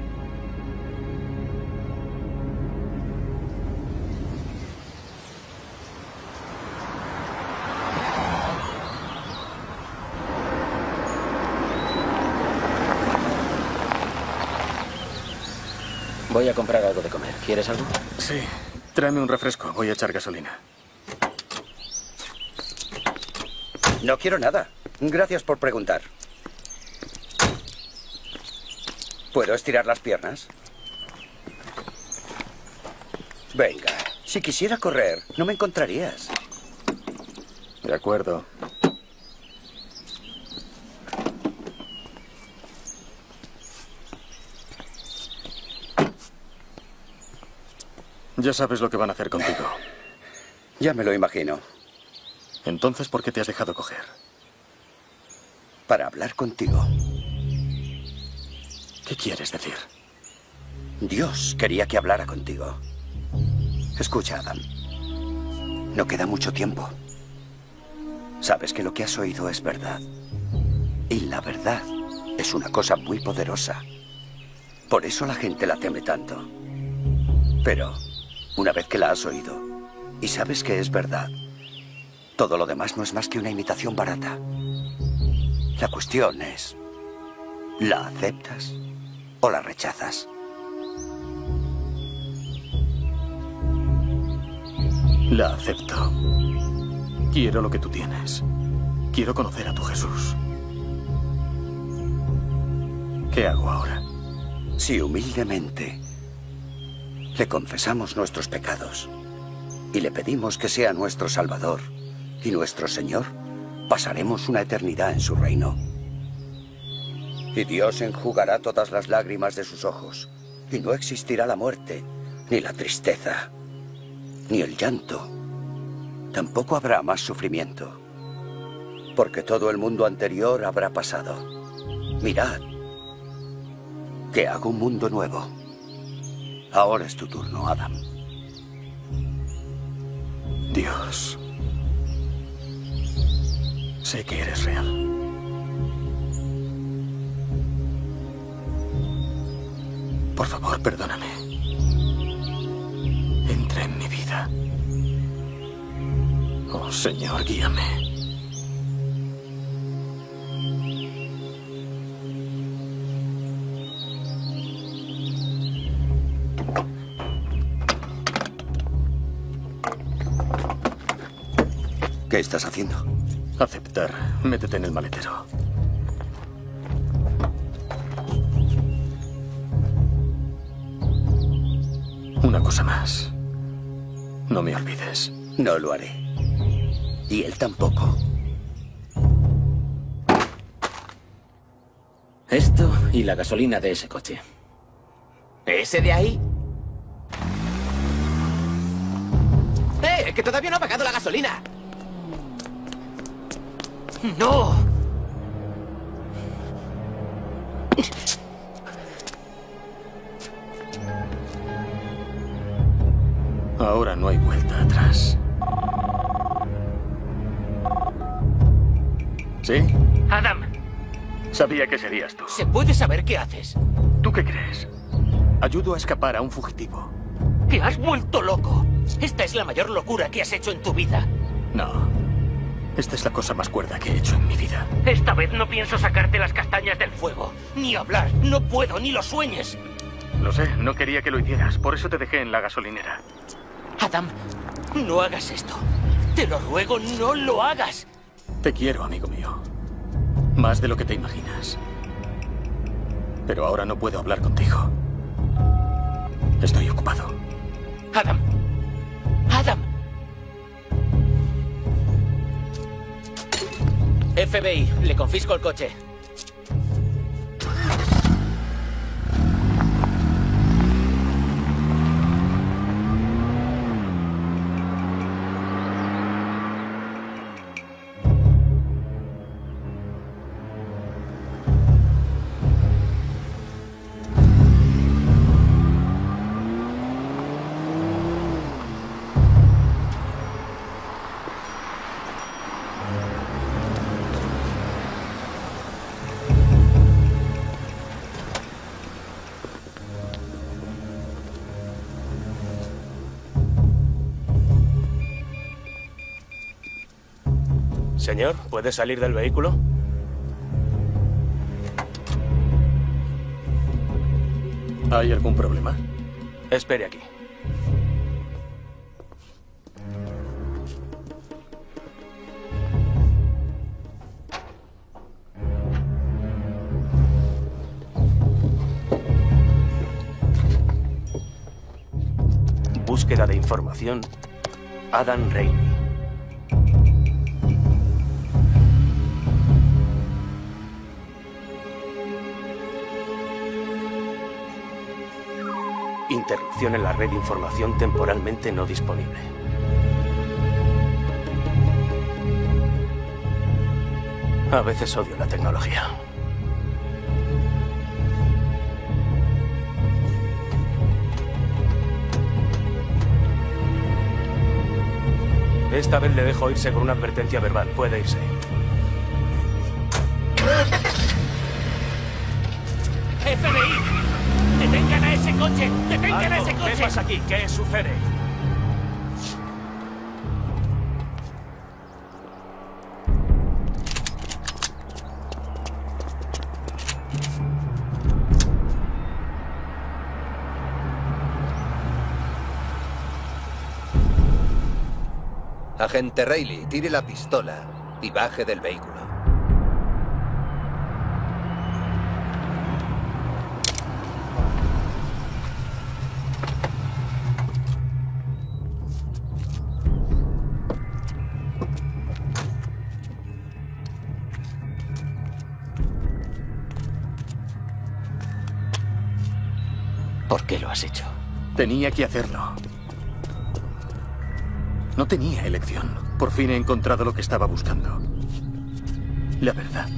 Voy a comprar algo de comer. ¿Quieres algo? Sí. Tráeme un refresco. Voy a echar gasolina. No quiero nada. Gracias por preguntar. ¿Puedo estirar las piernas? Venga, si quisiera correr, no me encontrarías. De acuerdo. Ya sabes lo que van a hacer contigo. Ya me lo imagino. Entonces, ¿por qué te has dejado coger? Para hablar contigo. ¿Qué quieres decir? Dios quería que hablara contigo. Escucha, Adam. No queda mucho tiempo. Sabes que lo que has oído es verdad. Y la verdad es una cosa muy poderosa. Por eso la gente la teme tanto. Pero, una vez que la has oído y sabes que es verdad, todo lo demás no es más que una imitación barata. La cuestión es, ¿la aceptas o la rechazas? La acepto. Quiero lo que tú tienes. Quiero conocer a tu Jesús. ¿Qué hago ahora? Si humildemente le confesamos nuestros pecados y le pedimos que sea nuestro Salvador y nuestro Señor, pasaremos una eternidad en su reino. Y Dios enjugará todas las lágrimas de sus ojos, y no existirá la muerte, ni la tristeza, ni el llanto. Tampoco habrá más sufrimiento, porque todo el mundo anterior habrá pasado. Mirad, que hago un mundo nuevo. Ahora es tu turno, Adam. Dios, sé que eres real. Por favor, perdóname. Entra en mi vida. Oh, Señor, guíame. ¿Qué estás haciendo? Aceptar. Métete en el maletero. Una cosa más. No me olvides. No lo haré. Y él tampoco. Esto y la gasolina de ese coche. ¿Ese de ahí? ¡Eh! ¡Que todavía no ha pagado la gasolina! ¡No! Ahora no hay vuelta atrás. ¿Sí? Adam. Sabía que serías tú. ¿Se puede saber qué haces? ¿Tú qué crees? Ayudo a escapar a un fugitivo. ¡Te has vuelto loco! Esta es la mayor locura que has hecho en tu vida. No. Esta es la cosa más cuerda que he hecho en mi vida. Esta vez no pienso sacarte las castañas del fuego. Ni hablar. No puedo, ni lo sueñes. Lo sé, no quería que lo hicieras. Por eso te dejé en la gasolinera. Adam, no hagas esto. Te lo ruego, no lo hagas. Te quiero, amigo mío. Más de lo que te imaginas. Pero ahora no puedo hablar contigo. Estoy ocupado. Adam. Adam. FBI, le confisco el coche. Señor, ¿puede salir del vehículo? ¿Hay algún problema? Espere aquí. búsqueda de información, Adam Reilly. Interrupción en la red de información temporalmente no disponible. A veces odio la tecnología. Esta vez le dejo irse con una advertencia verbal. Puede irse. ¡FBI! ¡Detengan a ese coche! ¡Detengan a ese coche! ¿Qué pasa aquí? ¿Qué sucede? Agente Reilly, tire la pistola y baje del vehículo. ¿Por qué lo has hecho? Tenía que hacerlo. No tenía elección. Por fin he encontrado lo que estaba buscando. La verdad.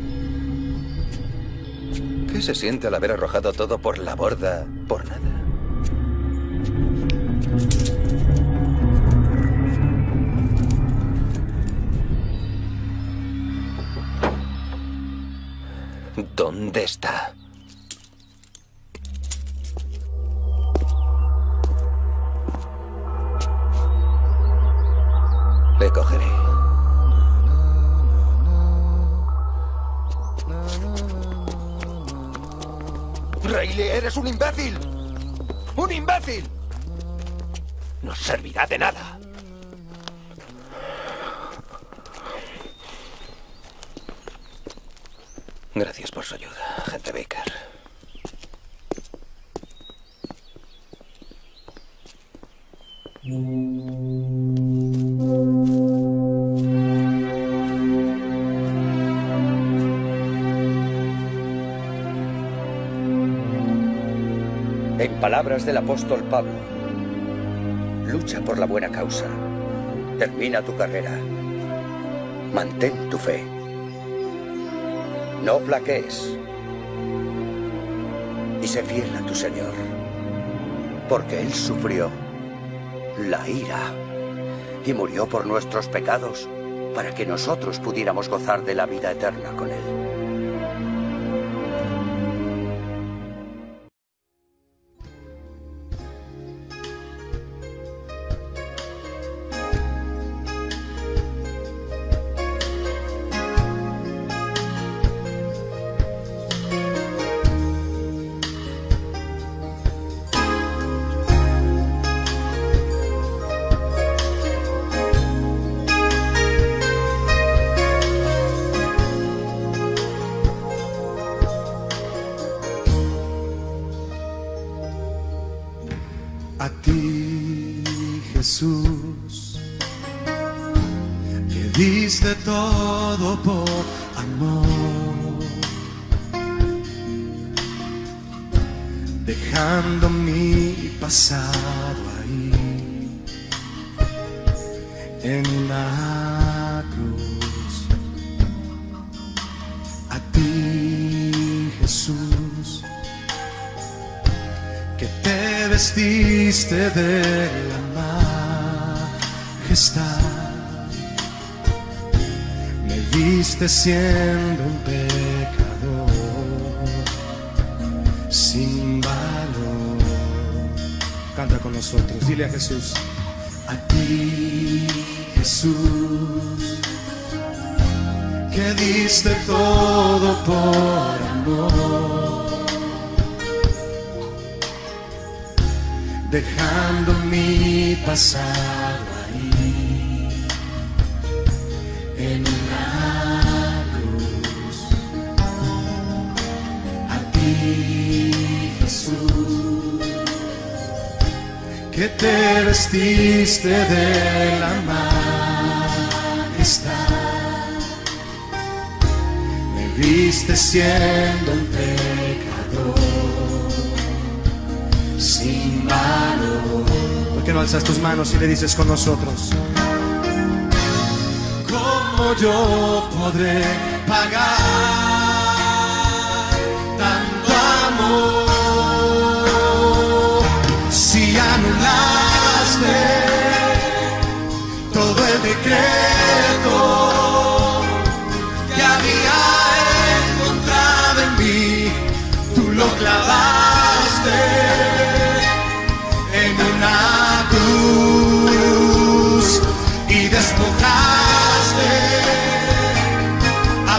¿Qué se siente al haber arrojado todo por la borda por nada? ¿Dónde está? Le cogeré. Reilly, eres un imbécil. ¡Un imbécil! No servirá de nada. Gracias por su ayuda, agente Baker. En palabras del apóstol Pablo, lucha por la buena causa, termina tu carrera, mantén tu fe, no flaquees y sé fiel a tu Señor, porque Él sufrió la ira y murió por nuestros pecados para que nosotros pudiéramos gozar de la vida eterna con Él. A ti, Jesús, que diste todo por amor, dejando mi pasado ahí en la cruz. A ti, Jesús, que te vestiste de la majestad, me viste siendo un pecador sin valor. Canta con nosotros, dile a Jesús. A ti, Jesús, que diste todo por amor, dejando mi pasado ahí en la cruz. A ti, Jesús, que te vestiste de la majestad. Me viste siendo un pecador sin valor. ¿Por qué no alzas tus manos y le dices con nosotros? ¿Cómo yo podré pagar tanto amor si anulaste todo el decreto que había encontrado en mí? Tú lo clavaste en una cruz y despojaste a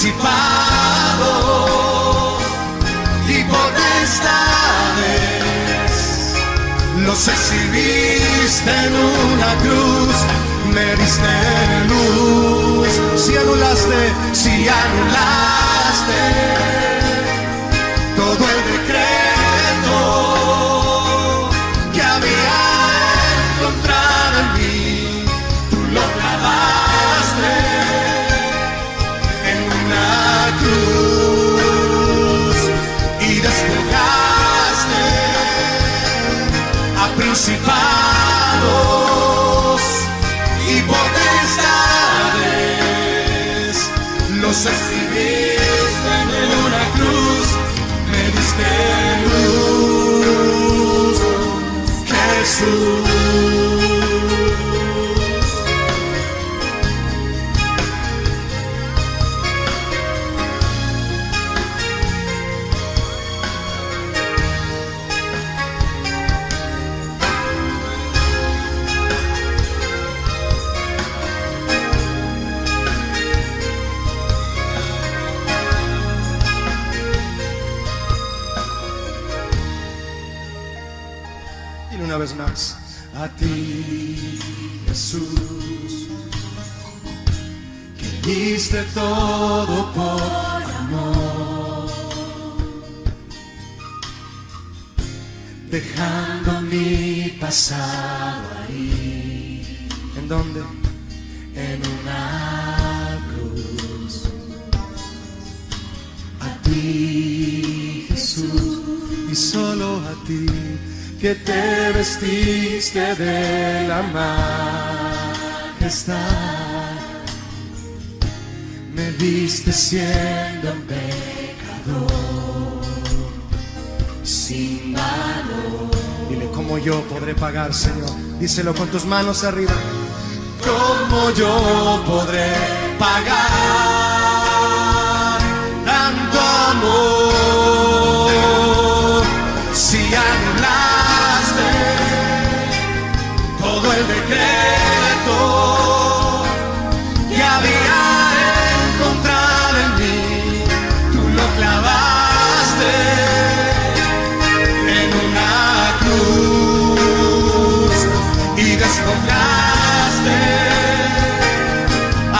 principados y potestades. Los exhibiste en una cruz, me diste luz. Si anulaste todo el decreto que había encontrado en mí, tú lo clavaste en una cruz y despojaste a principados y potestades. Los exhibiste en una cruz, me diste luz, Jesús. Una vez más, a ti, Jesús, que diste todo por amor, dejando mi pasado ahí. ¿En dónde? En una cruz. A ti, Jesús, y solo a ti, que te vestiste de la majestad. Me viste siendo un pecador sin valor. Dile, ¿cómo yo podré pagar, Señor? Díselo con tus manos arriba. ¿Cómo yo podré pagar tanto amor si anulaste todo el decreto que había encontrado en mí? Tú lo clavaste en una cruz y despojaste a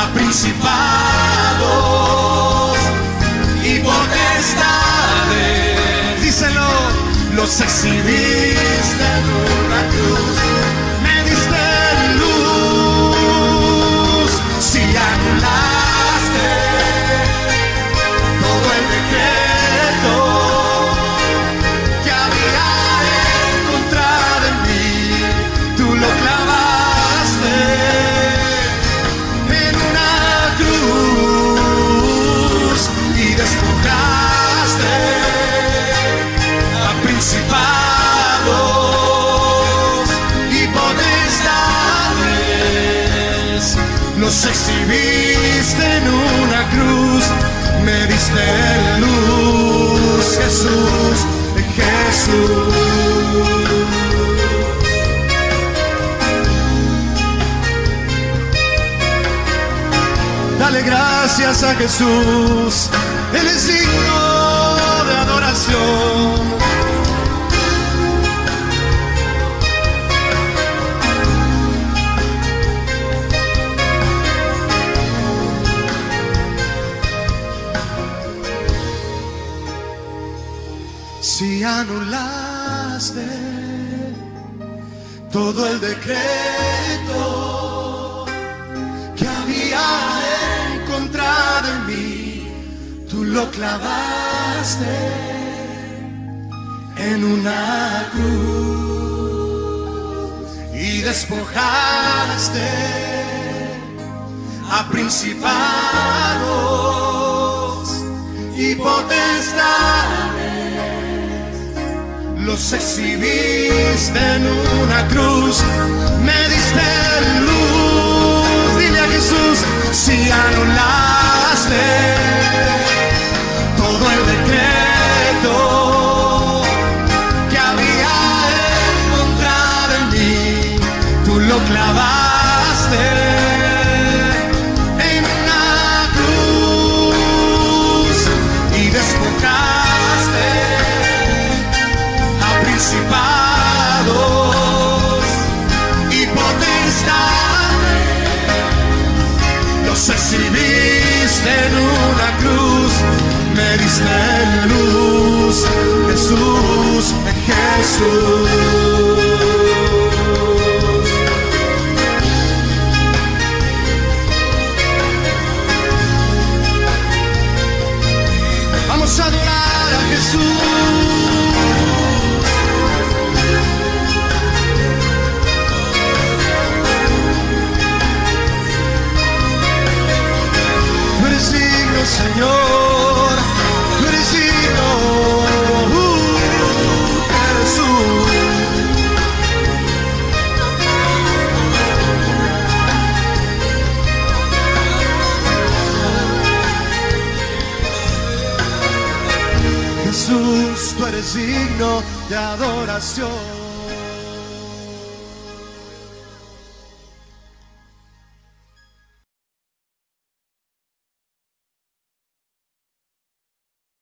principados y potestades. Díselo. Los exhibiste en una cruz, me diste luz. Si anulaste todo el decreto que había encontrado en mí, tú lo clavaste en una cruz y despojaste principados y potestades. Los exhibiste en una cruz, me diste luz, Jesús, Jesús. Dale gracias a Jesús, Él es digno de adoración. Si anulaste todo el decreto que había en contra de mí, tú lo clavaste en una cruz y despojaste a principados y potestades, los exhibiste en una cruz, me diste luz, dile a Jesús, si anulaste todo el decreto que había en contra de mí, tú lo clavaste en una cruz y despojaste a principados y potestades, los exhibiste en una cruz, me diste luz, Jesús, Jesús. Vamos a adorar a Jesús. Tú eres digno, Señor, tú eres digno, Jesús. Jesús, tú eres digno de adoración.